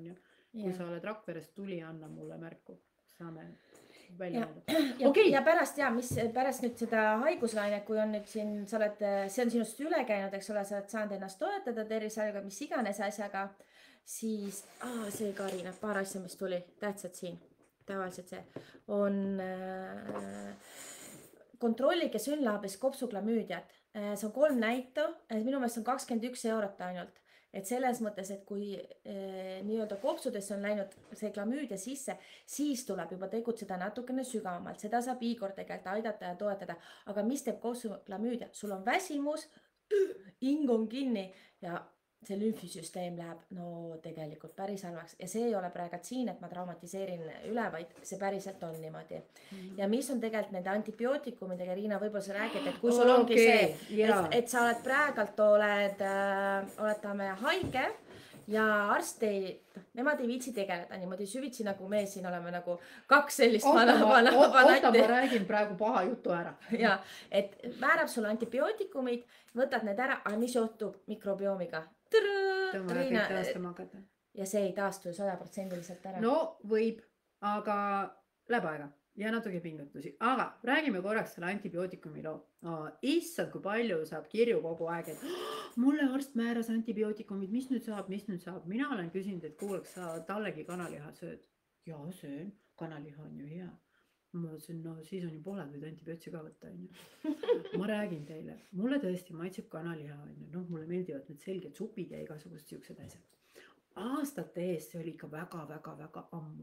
kui sa oled Rakverest, tuli anna mulle märku, saame välja mõelda. Ja, okay. ja pärast ja mis pärast nüüd seda haiguslaine, kui on nüüd siin, sa oled, see on sinust üle käinud, eks ole, sa oled saanud ennast toetada tervisega, mis iganes asjaga, siis ah, see Karina, paar asja, mis tuli tähtsad siin, tavaliselt see on äh, kontrollige Synlabis kopsuklamüüdiat. See on kolm näitu, minu meelest on kakskümmend üks eurot ainult. Et selles mõttes, et kui eh, nii-öelda kopsudesse on läinud see klamüüdia sisse, siis tuleb juba tegutseda natukene sügavamalt. Seda saab Igor tegelikult aidata ja toetada. Aga mis teeb kopsuklamüüdia? Sul on väsimus, hing on kinni ja see lümfisüsteem läheb no tegelikult päris halvaks. Ja see ei ole praegu siin, et ma traumatiseerin üle, vaid see päriselt on niimoodi. Mm-hmm. Ja mis on tegelikult nende antibiootikumidega, Riina, võib-olla sa räägid, et kui sul oh, ongi okay. see, et, et sa oled praegult, oled, äh, oletame haige ja arst ei, nemad ei viitsi tegeleda niimoodi süvitsi, nagu me siin oleme nagu kaks sellist vana, vana, vana. Oota, ma räägin praegu paha jutu ära. Ja, et määrab sulle antibiootikumid, võtad need ära, aga mis juhtub mikrobiomiga? Triina, ja see ei taastu sada protsendiliselt ära. No võib, aga läheb aega ja natuke pingutusi. Aga räägime korraks selle antibiootikumi loo. Oh, issand, kui palju saab kirju kogu aeg, et oh, mulle arst määras antibiootikumid, mis nüüd saab, mis nüüd saab. Mina olen küsinud, et kuuleks, sa tallegi kanaliha sööd. Ja söön, kanaliha on ju hea. Ma ütlesin, no siis on ju pooled võid antibiootsi ka võtta. Ma räägin teile, mulle tõesti maitseb kanaliha. No, mulle meeldivad need selged supid ja igasugust siuksed asjad. Aastate eest, see oli ikka väga, väga, väga ammu.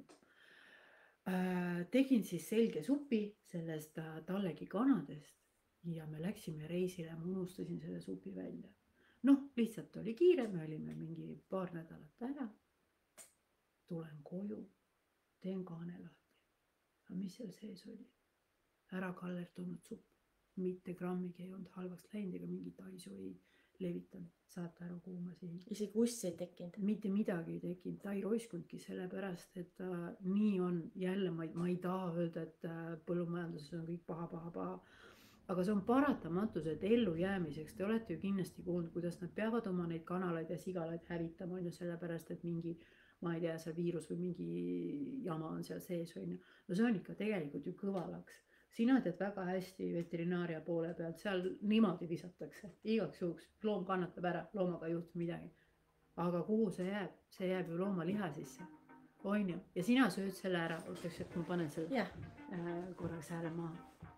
Äh, tegin siis selge supi sellest äh, tallegi kanadest ja me läksime reisile, ma unustasin selle supi välja. Noh, lihtsalt oli kiire, me olime mingi paar nädalat ära. Tulen koju, teen kaane lahti. Aga mis seal sees oli? Ära kallerdunud supp. Mitte grammigi ei olnud halvaks läinud ega mingi taisu ei levitanud. Saate aru, kuhu ma siin. Isegi ussi ei tekkinud. Mitte midagi ei tekkinud. Ta ei roiskundki sellepärast, et äh, nii on. Jälle ma ei, ma ei taha öelda, et äh, põllumajanduses on kõik paha, paha, paha. Aga see on paratamatus, et ellu jäämiseks. Te olete ju kindlasti kuulnud, kuidas nad peavad oma neid kanalaid ja sigalaid hävitama, on ju sellepärast, et mingi ma ei tea, seal viirus või mingi jama on seal sees. On ju. No see on ikka tegelikult ju kõvalaks. Sina tead väga hästi veterinaaria poole pealt, seal niimoodi visatakse. Igaks juhuks loom kannatab ära, loomaga ei juhtu midagi. Aga kuhu see jääb? See jääb ju looma liha sisse. On ju? Ja sina sööd selle ära. Ootaks, et ma panen selle yeah. äh, korraks hääle maha.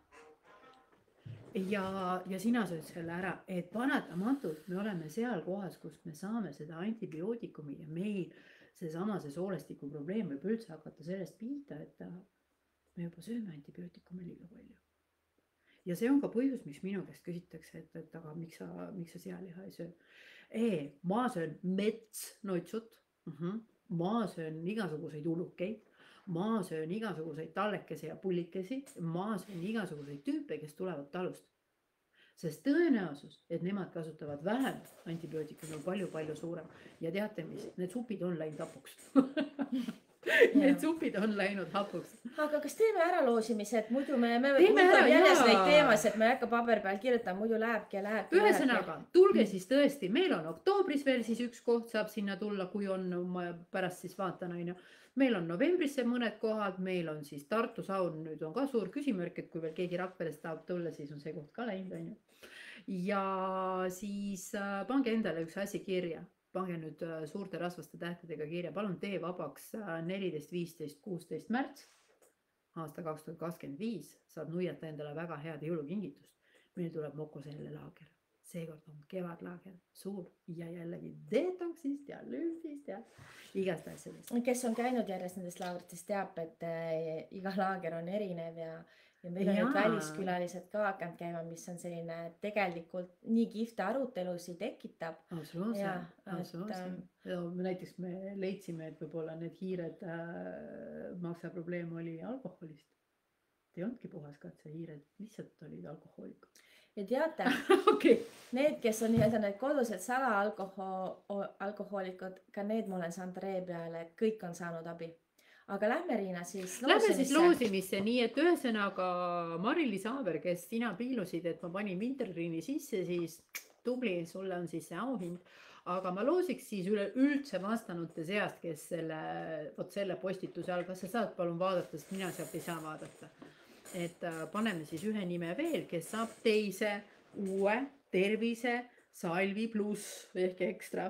Ja, ja sina sööd selle ära, et panetamatult me oleme seal kohas, kus me saame seda antibiootikumi ja meil seesama see soolestiku probleem võib üldse hakata sellest pihta, et me juba sööme antibiootikumi liiga palju. Ja see on ka põhjus, miks minu käest küsitakse, et, et aga miks sa, miks sa sealiha ei söö. Ei, ma söön metsnoitsut, uh-huh. ma söön igasuguseid ulukeid, ma söön igasuguseid tallekesi ja pullikesi, ma söön igasuguseid tüüpe, kes tulevad talust. Sest tõenäosus, et nemad kasutavad vähem antibiootikumi on palju-palju suurem. Ja teate mis, need supid on läinud hapuks. Need supid on läinud hapuks. Aga kas teeme ära loosimise, et muidu me, me võtame jäljes neid teemas, et me ei hakka paber peal kirjutama, muidu lähebki ja lähebki. Ühesõnaga, tulge siis tõesti, meil on oktoobris veel siis üks koht saab sinna tulla, kui on, ma pärast siis vaatan aina. Meil on novembrisse mõned kohad, meil on siis Tartu saun, nüüd on ka suur küsimärk, et kui veel keegi Rakverest tahab tulla, siis on see koht ka läinud, on ju. Ja siis äh, pange endale üks asi kirja, pange nüüd äh, suurte rasvaste tähtedega kirja, palun tee vabaks äh, neliteist, viisteist, kuusteist märts, aasta kaks tuhat kakskümmend viis, saab nuiata endale väga head jõulukingitust. Meil tuleb Mokoselle laager. Seekord on kevadlaager suur ja jällegi detoksist ja lümfist ja igast asjadest. Kes on käinud järjest nendest laagritest teab, et äh, iga laager on erinev ja, ja meil on nüüd väliskülalised ka hakanud käima, mis on selline tegelikult nii kihvte arutelusi tekitab. Absoluutselt, absoluutselt. Näiteks me leidsime, et võib-olla need hiired äh, maksa probleem oli alkoholist. Te ei olnudki puhas katse hiired, lihtsalt olid alkohoolikud. Ja teate, okay. Need, kes on nii-öelda need kodused salaalkohoolikud, ka need ma olen saanud ree peale, et kõik on saanud abi. Aga lähme, Riina, siis loosimisse. Lähme siis loosimisse, nii et ühesõnaga Mari-Liis Aaber, kes sina piilusid, et ma panin Wintergreeni sisse, siis tubli, sulle on siis see auhind. aga ma loosiks siis üleüldse vastanute seast, kes selle, vot selle postituse all, kas sa saad palun vaadata, sest mina sealt ei saa vaadata. Et paneme siis ühe nime veel, kes saab teise uue tervise salvi pluss ehk ekstra.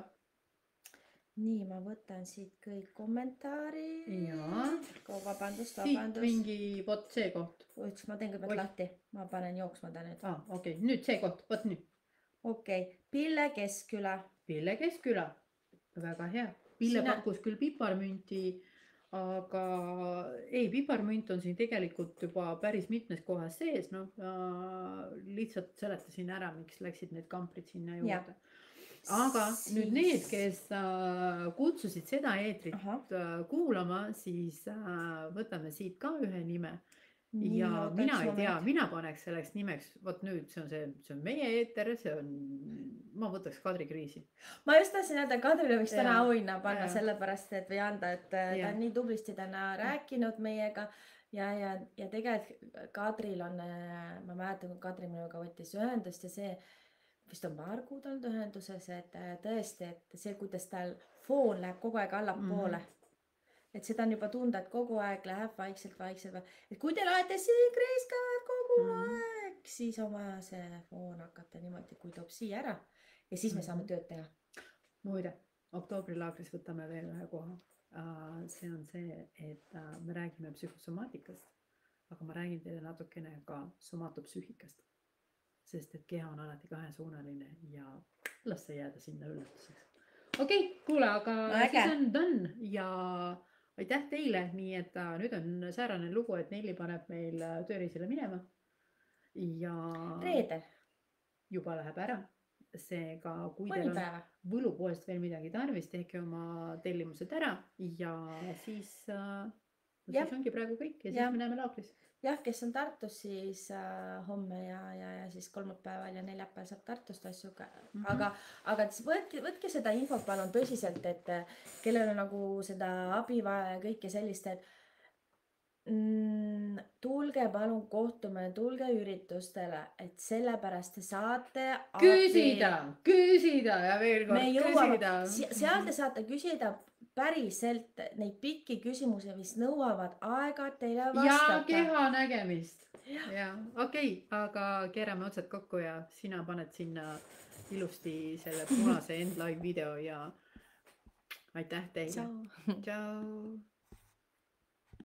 nii, ma võtan siit kõik kommentaarid. Jaa. Vabandust, Siit vabandust. mingi, vot see koht. Üks, ma teen kõigepealt Oi. lahti. Ma panen jooksma ta nüüd. Ah, okei, okay. Nüüd see koht, vot nüüd. Okei, okay. Pille Keskküla. Pille Keskküla. Väga hea. Pille Sina... pakkus küll piparmünti, aga ei, piparmünt on siin tegelikult juba päris mitmes kohas sees. No, lihtsalt seletasin ära, miks läksid need kamprid sinna juurde. Ja. Aga siis... nüüd need, kes äh, kutsusid seda eetrit Aha. kuulama, siis äh, võtame siit ka ühe nime. Nii, ja mina ei tea, mina paneks selleks nimeks, vot nüüd see on see, see on meie eeter, see on, ma võtaks Kadri Kriisi. Ma just tahtsin öelda, Kadrile võiks täna auhinna panna ja. Sellepärast, et või anda, et ja. Ta on nii tublisti täna rääkinud meiega ja, ja, ja tegelikult Kadril on, ma mäletan, kui Kadri minuga võttis ühendust ja see vist on paar kuud olnud ühenduses, et tõesti, et see, kuidas tal foon läheb kogu aeg allapoole. Mm-hmm. Et seda on juba tunda, et kogu aeg läheb vaikselt, vaikselt. Et kui te laete siin kreiskavad kogu mm-hmm. aeg, siis on vaja see foon hakata niimoodi, kui toob siia ära. Ja siis me saame tööd teha. Muide, oktoobri-laagris võtame veel ühe koha. See on see, et me räägime psühhosomaatikast, aga ma räägin teile natukene ka somatopsüühikast. Sest et keha on alati kahesuunaline ja las see jääda sinna üllatuseks. Okei, okay, kuule, aga no, siis on done ja aitäh teile, nii et nüüd on säärane lugu, et Nelli paneb meil tööreisile minema ja reedel juba läheb ära. Seega, kui teil on võlupoest veel midagi tarvis, tehke oma tellimused ära ja siis, siis ongi praegu kõik ja siis ja. Me näeme laagris. Jah, kes on Tartus, siis äh, homme ja, ja, ja siis kolmapäeval ja neljapäeval saab Tartust asju ka. Mm-hmm. Aga, aga võtke, võtke seda infot palun tõsiselt, et kellel on nagu seda abi vaja ja kõike sellist, et mm, tulge palun kohtume, tulge üritustele, et sellepärast te saate küsida, abi. küsida ja veel kord jõuame, küsida. Seal te saate küsida päriselt neid pikki küsimusi, mis nõuavad aega teile vastata. Ja keha nägemist. Ja, ja okei, okay, aga keerame otsad kokku ja sina paned sinna ilusti selle punase end live video ja aitäh teile. Ciao. Ciao.